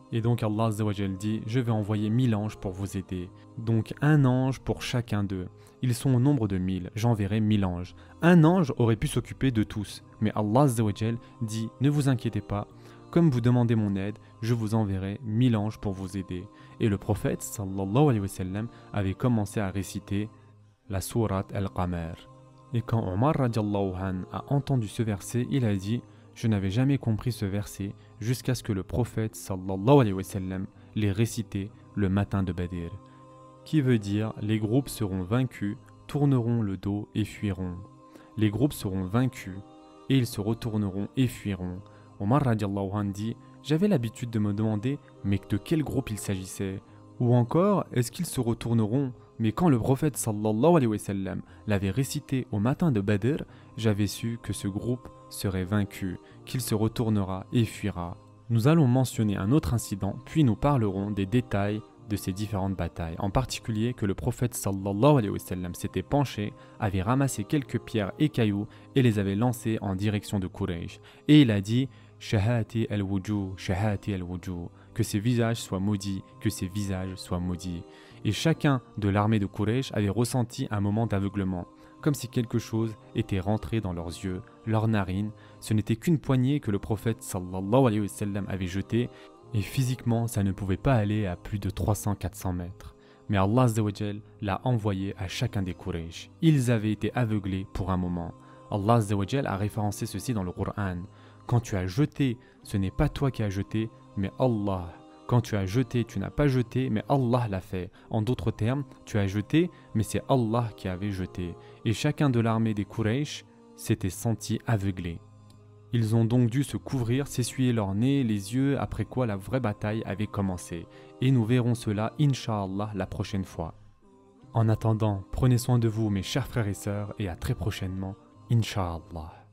Et donc Allah Azza wa Jal dit « Je vais envoyer 1000 anges pour vous aider. Donc un ange pour chacun d'eux. Ils sont au nombre de 1000, j'enverrai 1000 anges. Un ange aurait pu s'occuper de tous. Mais Allah Azza wa Jal dit « Ne vous inquiétez pas, comme vous demandez mon aide, je vous enverrai 1000 anges pour vous aider. » Et le prophète sallallahu alayhi wa sallam avait commencé à réciter la sourate Al-Qamar. Et quand Omar radiallahu an a entendu ce verset, il a dit « Je n'avais jamais compris ce verset jusqu'à ce que le prophète sallallahu alayhi wa sallam l'ait récité le matin de Badr. » Qui veut dire « Les groupes seront vaincus, tourneront le dos et fuiront. » Les groupes seront vaincus et ils se retourneront et fuiront. Omar radiallahu an dit « J'avais l'habitude de me demander mais de quel groupe il s'agissait. Ou encore, est-ce qu'ils se retourneront ? Mais quand le prophète sallallahu alayhi wa sallam l'avait récité au matin de Badr, j'avais su que ce groupe serait vaincu, qu'il se retournera et fuira. » Nous allons mentionner un autre incident, puis nous parlerons des détails de ces différentes batailles. En particulier que le prophète sallallahu alayhi wa sallam s'était penché, avait ramassé quelques pierres et cailloux et les avait lancés en direction de Quraysh. Et il a dit « Shahati al-wujuh, shahati al-wujuh » que ces visages soient maudits, que ces visages soient maudits. Et chacun de l'armée de Quraysh avait ressenti un moment d'aveuglement, comme si quelque chose était rentré dans leurs yeux, leurs narines. Ce n'était qu'une poignée que le prophète sallallahu alayhi wa sallam avait jetée, et physiquement ça ne pouvait pas aller à plus de 300-400 mètres. Mais Allah Azza wa Jal l'a envoyé à chacun des Quraysh. Ils avaient été aveuglés pour un moment. Allah Azza wa Jal a référencé ceci dans le Coran. Quand tu as jeté, ce n'est pas toi qui as jeté, mais Allah. Quand tu as jeté, tu n'as pas jeté, mais Allah l'a fait. En d'autres termes, tu as jeté, mais c'est Allah qui avait jeté. Et chacun de l'armée des Quraysh s'était senti aveuglé. Ils ont donc dû se couvrir, s'essuyer leur nez, les yeux, après quoi la vraie bataille avait commencé. Et nous verrons cela, Inch'Allah, la prochaine fois. En attendant, prenez soin de vous, mes chers frères et sœurs, et à très prochainement, Inch'Allah.